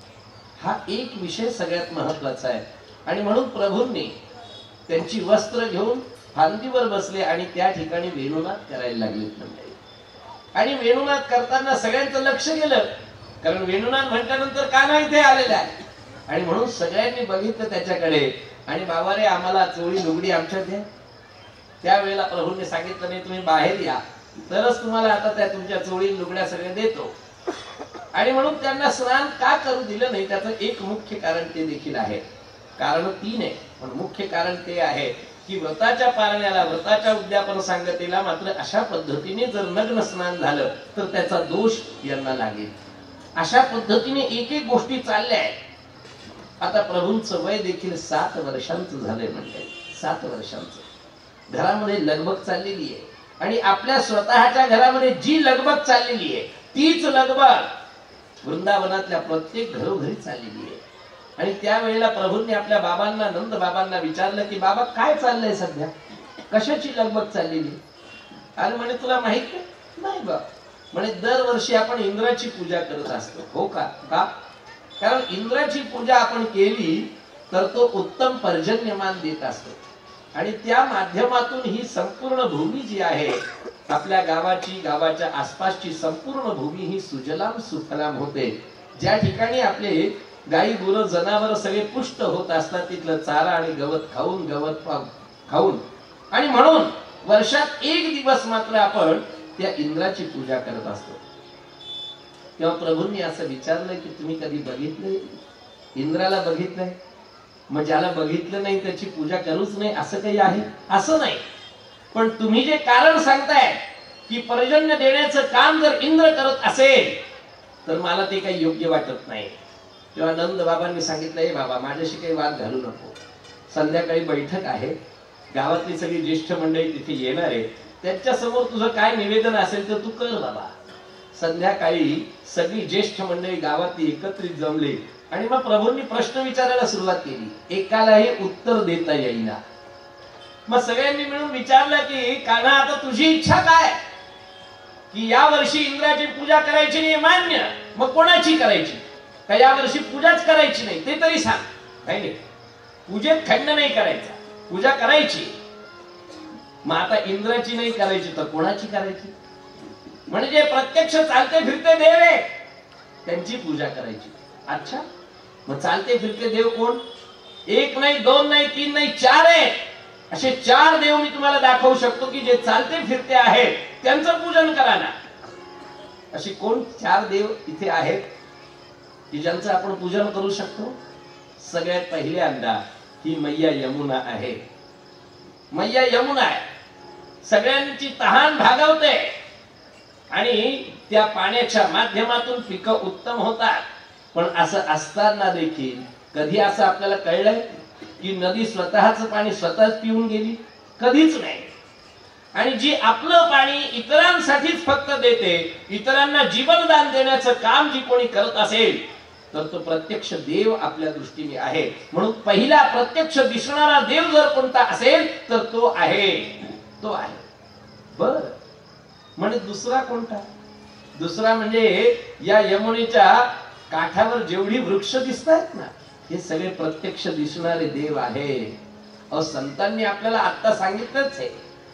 हा एक विषय सगळ्यात महत्वाचा आहे. आणि म्हणून प्रभूंनी त्यांची वस्त्र घेऊन फांदीवर बसले आणि त्या ठिकाणी वेणुनाद करायला लागले मंडळी. आणि वेणुनाद करताना सगळ्यांचं लक्ष गेलं, कारण वेणुनाद म्हटल्यानंतर कान्हा इथे आलेला आहे. आणि म्हणून सगळ्यांनी बघितलं त्याच्याकडे आणि बाबा रे आम्हाला चोळी लुगडी आमच्यात द्या. त्यावेळेला प्रभूंनी सांगितलं नाही, तुम्ही बाहेर या तरच तुम्हाला आता त्या तुमच्या चोळी लुगड्या सगळ्या देतो. आणि म्हणून त्यांना स्नान का करू दिलं नाही त्याचं एक मुख्य कारण ते देखील आहे. कारण तीन आहे पण मुख्य कारण ते आहे की व्रताच्या पारण्याला, व्रताच्या उद्यापन सांगतेला मात्र अशा पद्धतीने जर नग्न स्नान झालं तर त्याचा दोष यांना लागेल. अशा पद्धतीने एक एक गोष्टी चालल्या आहेत. आता प्रभूंचं वय देखील सात वर्षांचं झालंय म्हणते. सात वर्षांचं घरामध्ये लगबग चाललेली आहे आणि आपल्या स्वतःच्या घरामध्ये जी लगबग चाललेली आहे तीच लगबग वृंदावनातल्या प्रत्येक घरोघरी चाललेली आहे. आणि त्यावेळेला प्रभूंनी आपल्या बाबांना, नंद बाबांना विचारलं की बाबा काय चाललंय सध्या, कशाची लगबग चाललेली? आणि म्हणे तुला माहित नाही बा. म्हणे दरवर्षी आपण इंद्राची पूजा करत असतो. हो का? का? कारण इंद्राची पूजा आपण केली तर तो उत्तम पर्जन्यमान देत असतो आणि त्या माध्यमातून ही संपूर्ण भूमी जी आहे आपल्या गावाची, गावाच्या आसपासची संपूर्ण भूमी ही सुजलाम सुफलाम होते. ज्या ठिकाणी आपले गाई गुरं जनावर सगळे पुष्ट होत असतात तिथलं चारा आणि गवत खाऊन, गवत खाऊन, आणि म्हणून वर्षात एक दिवस मात्र आपण त्या इंद्राची पूजा करत असतो. तेव्हा प्रभूंनी असं विचारलं की तुम्ही कधी बघितलंय इंद्राला? बघितलंय? मग ज्याला बघितलं नाही त्याची पूजा करूच नाही असं काही आहे? असं नाही. पण तुम्ही जे कारण सांगताय की पर्जन्य देण्याचं काम जर इंद्र करत असेल तर मला ते काही योग्य वाटत नाही. तेव्हा नंद बाबांनी सांगितलं, हे बाबा माझ्याशी काही वाद घालू नको. संध्याकाळी बैठक आहे, गावातली सगळी ज्येष्ठ मंडळी तिथे येणार आहे, त्यांच्या समोर तुझं काय निवेदन असेल तर तू कर बाबा. संध्याकाळी सगळी ज्येष्ठ मंडळी गावातली एकत्रित जमली आणि मग प्रभूंनी प्रश्न विचारायला सुरुवात केली. एकालाही उत्तर देता येईना. मग सगळ्यांनी मिळून विचारलं की कान्हा आता तुझी इच्छा काय? की या वर्षी इंद्राची पूजा करायची नाही मान्य, मग कोणाची करायची? का या वर्षी पूजाच करायची नाही ते तरी सांग. काही नाही, पूजेत खंड नाही करायचा, पूजा करायची. मग आता इंद्राची नाही करायची तर कोणाची करायची? म्हणजे प्रत्यक्ष चालते फिरते देव आहे त्यांची पूजा करायची. अच्छा, मग चालते फिरते देव कोण? एक नाही, दोन नाही, तीन नाही, चार आहे. असे चार देव मी तुम्हाला दाखवू शकतो की जे चालते फिरते आहेत त्यांचं पूजन करा ना. अशी कोण चार देव इथे आहेत की ज्यांचं आपण पूजन करू शकतो? सगळ्यात पहिल्यांदा ही मैया यमुना आहे. मैया यमुना आहे, सगळ्यांची तहान भागवते आणि त्या पाण्याच्या माध्यमातून पिकं उत्तम होतात. पण असं असताना देखील कधी असं आपल्याला कळलंय की नदी स्वतःच पाणी स्वतःच पिऊन गेली? कधीच नाही. आणि जी आपलं पाणी इतरांसाठीच फक्त देते, इतरांना जीवनदान देण्याचं काम जी कोणी करत असेल तर तो प्रत्यक्ष देव आपल्या दृष्टीने आहे. म्हणून पहिला प्रत्यक्ष दिसणारा देव जर कोणता असेल तर तो आहे, तो आहे. बर, म्हणजे दुसरा कोणता? दुसरा म्हणजे या यमुनेच्या काठावर जेवढी वृक्ष दिसतात ना हे सगळे प्रत्यक्ष दिसणारे देव आहे. अहो संतांनी आपल्याला आता सांगितलंच आहे.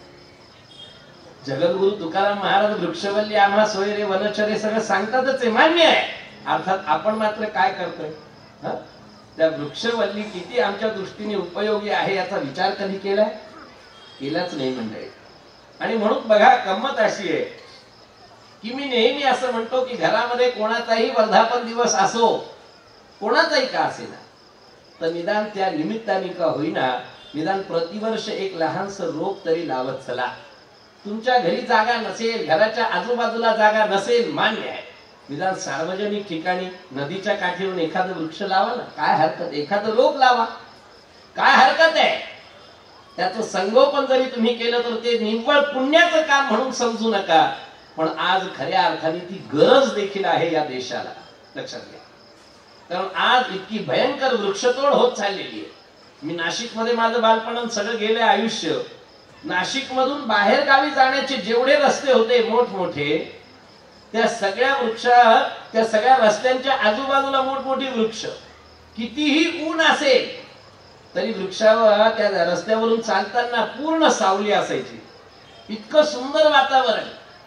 जगद्गुरु तुकाराम महाराज वृक्षवल्ली आम्हा सोयरे वनचरे सगळं सांगतातच आहे, मान्य आहे. अर्थात आपण मात्र काय करतोय? त्या वृक्षवल्ली किती आमच्या दृष्टीने उपयोगी आहे याचा विचार कधी केलाय? केलाच नाही मंडळी. आणि म्हणून बघा गंमत अशी आहे की मी नेहमी असं म्हणतो की घरामध्ये कोणाचाही वर्धापन दिवस असो, कोणाचाही का असेना, तर निदान त्या निमित्ताने का होईना निदान प्रतिवर्ष एक लहानस रोप तरी लावत चला. तुमच्या घरी जागा नसेल, घराच्या आजूबाजूला जागा नसेल, मान्य आहे. निदान सार्वजनिक ठिकाणी नदीच्या काठीवरून एखादं वृक्ष लावा ना, काय हरकत? एखादं रोप लावा, काय हरकत आहे? त्याचं संगोपन जरी तुम्ही केलं तर ते निव्वळ पुण्याचं काम म्हणून समजू नका. पण आज खऱ्या अर्थाने ती गरज देखील आहे या देशाला. लक्षात घ्या. कारण आज इतकी भयंकर वृक्षतोड होत चाललेली आहे. मी नाशिक मध्ये माझं बालपण सगळं गेले आयुष्य. नाशिक मधून बाहेर गावी जाण्याचे जेवढे रस्ते होते मोठमोठे, त्या सगळ्या वृक्षा त्या सगळ्या रस्त्यांच्या आजूबाजूला मोठमोठी वृक्ष. कितीही ऊन असेल तरी वृक्षावर त्या रस्त्यावरून चालताना पूर्ण सावली असायची. इतकं सुंदर वातावरण.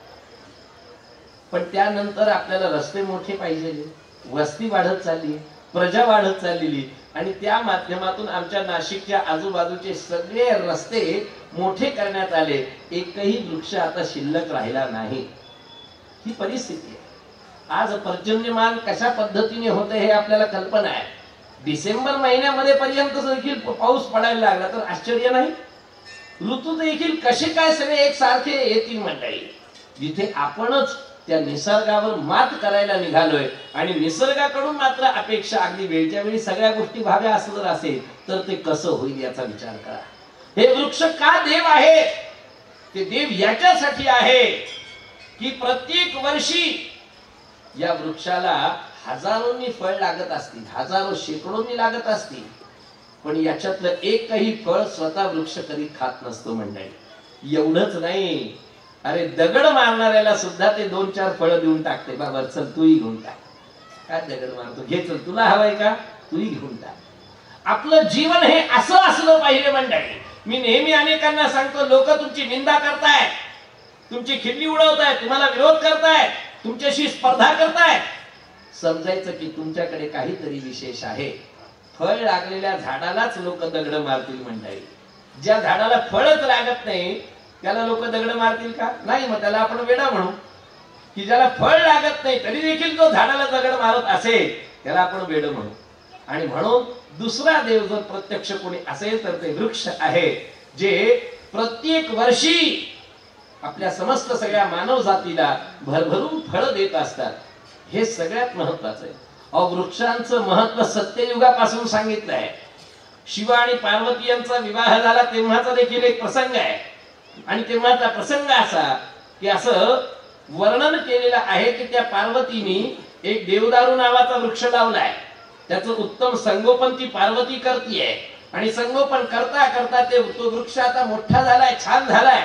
पण त्यानंतर आपल्याला रस्ते मोठे पाहिजे, वस्ती वाढत चालली, प्रजा वाढत चाललेली, आणि त्या माध्यमातून आमच्या नाशिकच्या आजूबाजूचे सगळे रस्ते मोठे करण्यात आले. एकही वृक्ष आता शिल्लक राहिला नाही. ही परिस्थिती आहे. आज पर्जन्यमान कशा पद्धतीने होते हे आपल्याला कल्पना आहे. डिसेंबर महिन्यामध्ये पर्यंत देखील पाऊस पडायला लागला तर आश्चर्य नाही. ऋतू देखील कसे काय सगळे एकसारखे येतील मंडळी. जिथे आपणच त्या निसर्गावर मात करायला निघालोय आणि निसर्गाकडून मात्र अपेक्षा अगदी वेळच्या वेळी सगळ्या गोष्टी व्हाव्या असं जर असेल तर ते कसं होईल याचा विचार करा. हे वृक्ष का देव आहे? ते देव याच्यासाठी आहे की प्रत्येक वर्षी या वृक्षाला हजारोंनी फळ लागत असतील, हजारो शेकडोंनी लागत असतील, पण याच्यातलं एकही फळ स्वतः वृक्ष कधी खात नसतो मंडळी. एवढंच नाही, अरे दगड मारणाऱ्याला सुद्धा ते दोन चार फळं देऊन टाकते. बाबा चल तूही घेऊन टाक. काय दगड मारतो, घे चल, तुला हवंय का, तूही घेऊन टाक. आपलं जीवन हे असं असलं पाहिजे मंडळी. मी नेहमी अनेकांना सांगतो, लोक तुमची निंदा करतायत, तुमची खिल्ली उडवतायत, तुम्हाला विरोध करतायत, तुमच्याशी स्पर्धा करतायत. समजायचं की तुमच्याकडे काहीतरी विशेष आहे. फळ लागलेल्या झाडालाच लोक दगड मारतील मंडळी. ज्या झाडाला फळच लागत नाही त्याला लोक दगड मारतील का? नाही. मग त्याला आपण वेडा म्हणू. की ज्याला फळ लागत नाही तरी देखील तो झाडाला दगड मारत असेल त्याला आपण वेड म्हणू. आणि म्हणून दुसरा देव जर प्रत्यक्ष कोणी असेल तर ते वृक्ष आहे, जे प्रत्येक वर्षी आपल्या समस्त सगळ्या मानव जातीला भरभरून फळ देत असतात. हे सगळ्यात महत्वाचं आहे. अहो, वृक्षांचं महत्व सत्ययुगापासून सांगितलं आहे. शिव आणि पार्वती यांचा विवाह झाला तेव्हाचा देखील एक प्रसंग आहे. आणि तेव्हाचा प्रसंग असा की असं वर्णन केलेलं आहे की त्या पार्वतीने एक देवदारू नावाचा वृक्ष लावलाय. त्याचं उत्तम संगोपन ती पार्वती करतीये. आणि संगोपन करता करता ते तो वृक्ष आता मोठा झालाय, छान झालाय.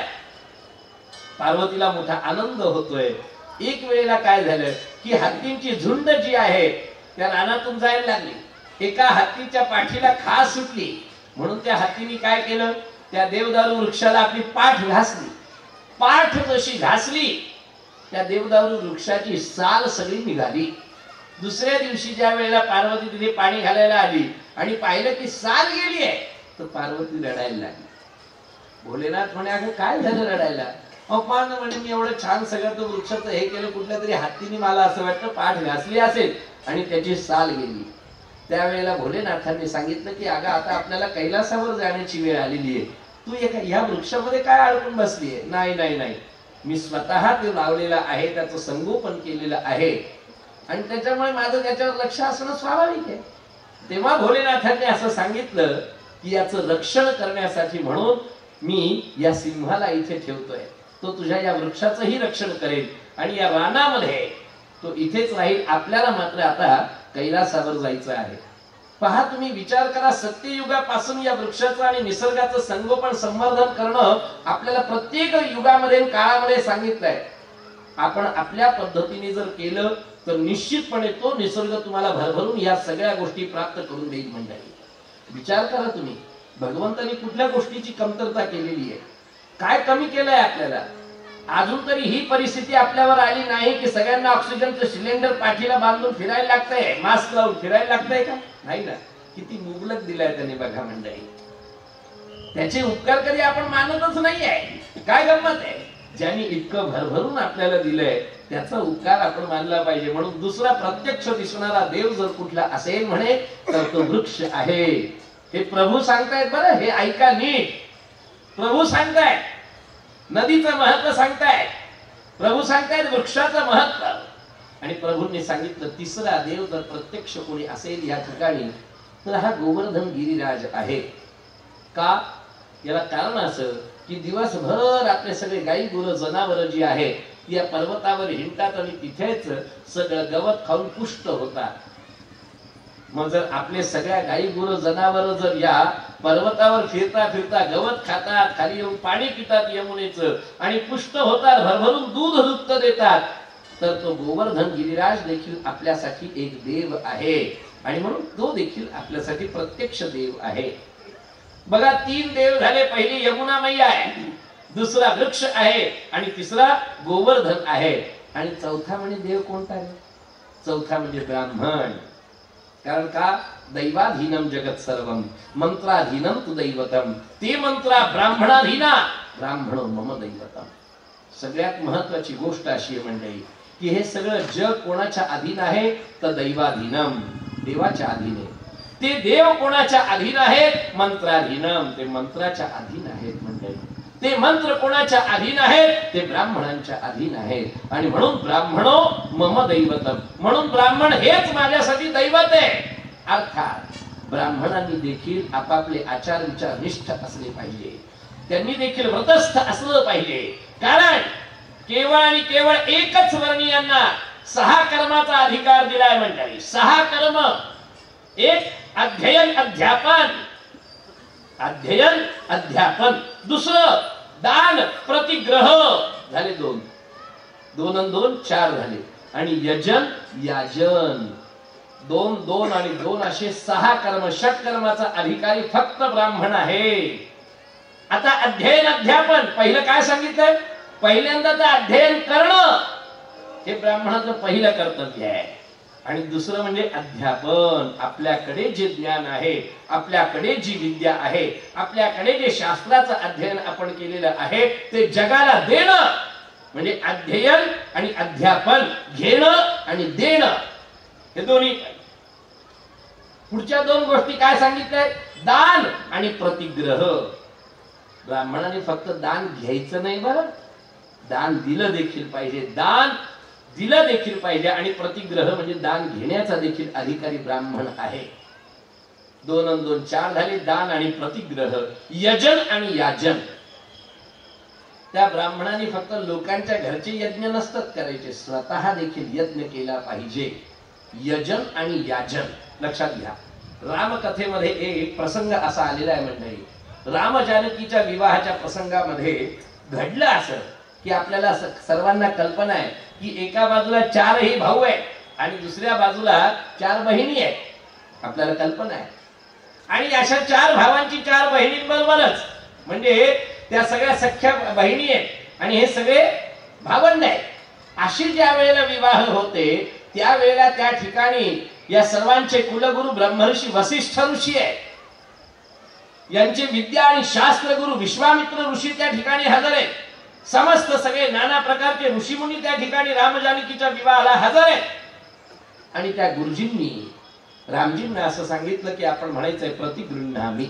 पार्वतीला मोठा आनंद होतोय. एक वेळेला काय झालं की हत्तींची झुंड जी आहे त्या रानातून जायला लागली. एका हत्तीच्या पाठीला खास सुटली. म्हणून त्या हत्तीने काय केलं, त्या देवदारू वृक्षाला आपली पाठ घासली. पाठ जशी घासली त्या देवदारू वृक्षाची साल सगळी निघाली. दुसऱ्या दिवशी ज्या वेळेला पार्वती तिथे पाणी घालायला आली आणि पाहिलं की साल गेली आहे तर पार्वती रडायला लागली. भोलेनाथ म्हणे, अगं काय झालं रडायला? अपमान म्हणे, मी एवढं छान सगळं तो वृक्षाचं हे केलं, कुठल्या तरी हत्तीने मला असं वाटतं पाठ घासली असेल आणि त्याची साल गेली. त्यावेळेला भोलेनाथांनी सांगितलं की अगं आता आपल्याला कैलासावर जाण्याची वेळ आलेली आहे. तू एका या वृक्षामध्ये काय अडकून बसलीये? नाही नाही नाही, मी स्वतः ते लावलेलं आहे, त्याचं संगोपन केलेलं आहे आणि त्याच्यामुळे माझं त्याच्यावर लक्ष असणं स्वाभाविक आहे. तेव्हा भोलेनाथांनी असं सांगितलं की याचं रक्षण करण्यासाठी म्हणून मी या सिंहाला इथे ठेवतोय. तो तुझ्या या वृक्षाचंही रक्षण करेल आणि या रानामध्ये तो इथेच राहील. आपल्याला मात्र आता कैलासावर जायचं आहे. पहा, तुम्ही विचार करा, सत्ययुगापासून या वृक्षाचं आणि निसर्गाचं संगोपन संवर्धन करणं आपल्याला प्रत्येक युगामध्ये काळामध्ये सांगितलंय. आपण आपल्या पद्धतीने जर केलं तर निश्चितपणे तो निसर्ग तुम्हाला भरभरून या सगळ्या गोष्टी प्राप्त करून देईल मंडळी. विचार करा तुम्ही, भगवंतानी कुठल्या गोष्टीची कमतरता केलेली आहे? काय कमी केलंय आपल्याला? अजून तरी ही परिस्थिती आपल्यावर आली नाही की सगळ्यांना ऑक्सिजनचं सिलेंडर पाठीला बांधून फिरायला लागतंय, मास्क लावून फिरायला लागतंय का? नाही ना. किती मुबलक दिलाय त्यांनी बघा मंडळी. त्याचे उपकार कधी आपण मानतच नाही आहे. काय गंमत आहे? ज्यांनी इतकं भरभरून आपल्याला दिलंय त्याचा उपकार आपण मानला पाहिजे. म्हणून दुसरा प्रत्यक्ष दिसणारा देव जर कुठला असेल म्हणे तर तो वृक्ष आहे. हे प्रभू सांगतायत बरं, हे ऐका नीट. प्रभू सांगतायत, नदीचं महत्व सांगतायत, प्रभू सांगतायत वृक्षाचं महत्व. आणि प्रभूंनी सांगितलं तिसरा देव जर प्रत्यक्ष कोणी असेल या ठिकाणी तर हा गोवर्धन गिरिराज आहे. का? याला कारण असं की दिवसभर आपले सगळे गाई गुरं जनावर जी आहे या पर्वतावर हिंडतात आणि तिथेच सगळं गवत खाऊन पुष्ट होतात. मग जर आपले सगळ्या गाई गुरं जनावर जर या पर्वतावर फिरता फिरता गवत खातात, खाली येऊन पाणी पितात यमुनेचं आणि पुष्ट होतात, भरभरून दूध दुग्ध देतात, तर तो गोवर्धन गिरिराज देखील आपल्यासाठी एक देव आहे आणि म्हणून तो देखील आपल्यासाठी प्रत्यक्ष देव आहे. बघा, तीन देव झाले. पहिली यमुना मैया आहे, दुसरा वृक्ष आहे आणि तिसरा गोवर्धन आहे. आणि चौथा म्हणजे देव कोणता आहे? चौथा म्हणजे ब्राह्मण. कारण का? दैवाधीनम जगत सर्वम मंत्राधीनम तु दैवतम ते मंत्रा ब्राह्मणाधीना ब्राह्मणो मम दैवतम. सगळ्यात महत्वाची गोष्ट अशी आहे मंडळी की हे सगळं जग कोणाच्या अधीन आहे? तर दैवाधीनम, देवाच्या अधीन आहे. ते देव कोणाच्या अधीन आहेत? मंत्राधीनम, ते मंत्राच्या अधीन आहेत मंडळी. ते मंत्र कोणाच्या अधीन आहेत? ते ब्राह्मणांच्या अधीन आहेत. आणि म्हणून ब्राह्मणो मम दैवतम, म्हणून ब्राह्मण हेच माझ्यासाठी दैवत आहे. अर्थात ब्राह्मणांनी देखील आपापले आचार विचार निष्ठ असले पाहिजे, त्यांनी देखील व्रतस्थ असलं पाहिजे. कारण केवळ आणि केवळ एकच वर्णीयांना सहा कर्माचा अधिकार दिलाय मंडळी. सहा कर्म, एक अध्ययन अध्यापन, अध्ययन अध्यापन, दुसरं दान प्रतिग्रह, झाले दोन, दोन आणि दोन चार झाले. आणि यजन याजन, दोन दोन आणि दोन असे सहा कर्म, षटकर्माचा अधिकारी फक्त ब्राह्मण आहे. आता अध्ययन अध्यापन, पहिलं काय सांगितलंय? पहिल्यांदा तर अध्ययन करणं हे ब्राह्मणाचं पहिलं कर्तव्य आहे. आणि दुसरं म्हणजे अध्यापन, आपल्याकडे जे ज्ञान आहे, आपल्याकडे जी विद्या आहे, आपल्याकडे जे शास्त्राचं अध्ययन आपण केलेलं आहे ते जगाला देणं, म्हणजे अध्ययन आणि अध्यापन, घेणं आणि देणं, हे दोन्ही. पुढच्या दोन गोष्टी काय सांगितल्या? दान आणि प्रतिग्रह. ब्राह्मणाने फक्त दान घ्यायचं नाही बरं, दान दिलं देखील पाहिजे, दान दिलं देखील पाहिजे. आणि प्रतिग्रह म्हणजे दान घेण्याचा देखील अधिकारी ब्राह्मण आहे. दोन आणि दोन चार झाले, दान आणि प्रतिग्रह. यजन आणि याजन, त्या ब्राह्मणाने फक्त लोकांच्या घरचे यज्ञ नसतात करायचे, स्वतः देखील यज्ञ केला पाहिजे. यजन आणि याजन लक्षात घ्या. रामकथेमध्ये एक प्रसंग असा आलेला आहे मंडळी. राम जानकीच्या विवाहाच्या प्रसंगामध्ये घडलं असं की आपल्याला सर्वांना कल्पना आहे की एका बाजूला चारही भाऊ आहेत आणि दुसऱ्या बाजूला चार बहिणी आहेत, आपल्याला कल्पना आहे. आणि अशा चार भावांची चार बहिणींबरोबरच म्हणजे त्या सगळ्या सख्या बहिणी आहेत आणि हे सगळे भावंड आहेत. अशी ज्या वेळेला विवाह होते त्यावेळेला त्या ठिकाणी या सर्वांचे कुलगुरु ब्रह्मर्षी वसिष्ठ ऋषी आहेत. यांचे विद्या आणि शास्त्र गुरु विश्वामित्र ऋषी त्या ठिकाणी हजर आहेत. समस्त सगळे नाना प्रकारचे ऋषीमुनी त्या ठिकाणी राम जानकीच्या विवाहाला हजर आहेत. आणि त्या गुरुजींनी रामजींना असं सांगितलं की आपण म्हणायचंय प्रतिगृह्णामी.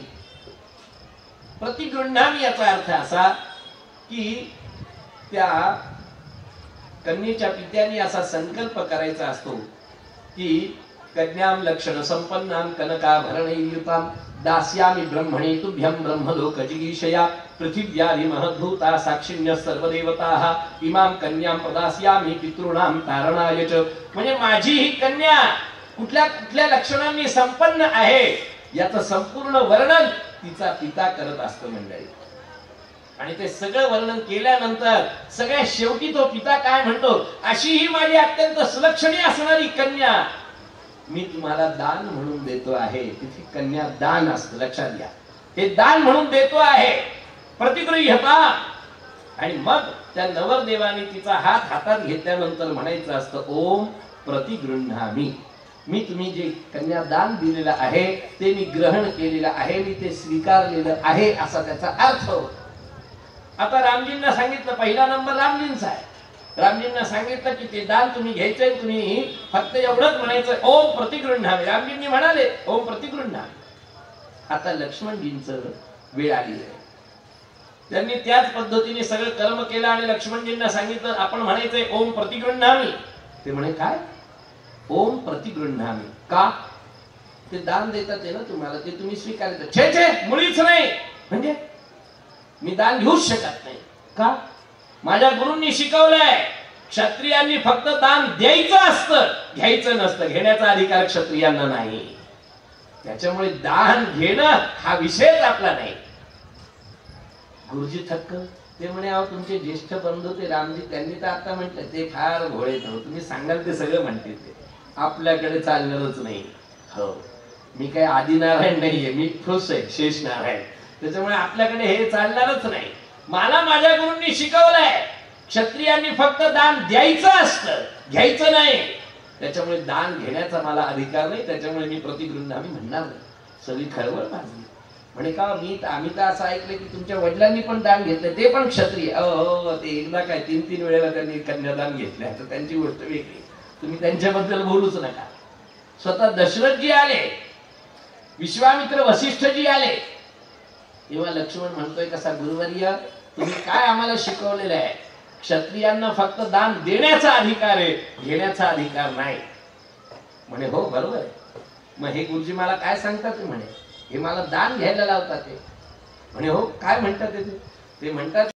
प्रतिगृह्णामी याचा अर्थ असा की त्या कन्येच्या पित्याने असा संकल्प करायचा असतो की कन्याम लक्षण संपन्नाम कनकाभरणैर्युताम दास्यामि ब्रह्मणे तुभ्यं ब्रह्मलोक जिगीषया पृथिव्यादि महद्भूता साक्षिण्य सर्वदेवताः इमाम कन्यां प्रदास्यामि पितॄणां तारणाय च. म्हणजे माझी ही कन्या कुठल्या कुठल्या लक्षणांनी संपन्न आहे याचं संपूर्ण वर्णन तिचा पिता करत असतो मंडळी. आणि ते सगळं वर्णन केल्यानंतर सगळ्यात शेवटी तो पिता काय म्हणतो, अशी ही माझी अत्यंत सुलक्षणी असणारी कन्या मी तुम्हाला दान म्हणून देतो आहे. तिथे कन्या दान असतं, लक्षात घ्या. हे दान म्हणून देतो आहे, प्रतिगृह्यता. आणि मग त्या नवरदेवाने तिचा हात हातात घेतल्यानंतर म्हणायचं असतं ओम प्रतिगृह्णामी. मी तुम्ही जे कन्यादान दिलेलं आहे ते मी ग्रहण केलेलं आहे, मी ते स्वीकारलेलं आहे असा त्याचा अर्थ. आता रामजींना सांगितलं, पहिला नंबर रामजींचा आहे. रामजींना सांगितलं की ते दान तुम्ही घ्यायचंय, तुम्ही फक्त एवढंच म्हणायचं ओम प्रतिगृह्णामी. रामजींनी म्हणाले ओम प्रतिगृह्णामी. आता लक्ष्मणजींचं वेळ आली आहे. त्यांनी त्याच पद्धतीने सगळं कर्म केलं आणि लक्ष्मणजींना सांगितलं आपण म्हणायचंय ओम प्रतिगृह्णामी. ते म्हणे काय ओम प्रतिगृह्णामी का? ते दान देतात ते ना तुम्हाला, ते तुम्ही स्वीकारता. छे छे मुळीच नाही. म्हणजे मी दान घेऊच शकत नाही का? माझ्या गुरूंनी शिकवलंय क्षत्रियांनी फक्त दान द्यायचं असतं, घ्यायचं नसतं. घेण्याचा अधिकार क्षत्रियांना नाही. त्याच्यामुळे दान घेणं हा विषयच आपला नाही. गुरुजी थक्क. ते म्हणे अहो तुमचे ज्येष्ठ बंधू ते रामजी, त्यांनी तर आता म्हटलं ते फार भोळे, तुम्ही सांगाल ते सगळं म्हणते, ते आपल्याकडे चालणारच नाही. हो, मी काय आदिनारायण नाहीये, मी ठोस आहे, शेष नारायण. त्याच्यामुळे आपल्याकडे हे चालणारच नाही. मला माझ्या गुरूंनी शिकवलंय क्षत्रियांनी फक्त दान द्यायचं असतं, घ्यायचं नाही. त्याच्यामुळे दान घेण्याचा मला अधिकार नाही. त्याच्यामुळे मी प्रतिगृहामी म्हणणार नाही. सगळी खळबळ माजली. म्हणे का मी आम्ही तर असं ऐकलं की तुमच्या वडिलांनी पण दान घेतलं, ते पण क्षत्रिय. अहो ते एकदा काय तीन तीन वेळेला त्यांनी कन्यादान घेतले, आता त्यांची गोष्ट वेगळी, तुम्ही त्यांच्याबद्दल बोलूच नका. स्वतः दशरथजी आले, विश्वामित्र वसिष्ठजी आले, तेव्हा लक्ष्मण म्हणतोय कसा गुरुवर्य तुम्ही काय आम्हाला शिकवलेलं आहे, क्षत्रियांना फक्त दान देण्याचा अधिकार आहे, घेण्याचा अधिकार नाही. म्हणे हो बरोबर आहे. मग हे गुरुजी मला काय सांगतात ते म्हणे, हे मला दान घ्यायला लावतात ते. म्हणे हो काय म्हणतात ते ते म्हणतात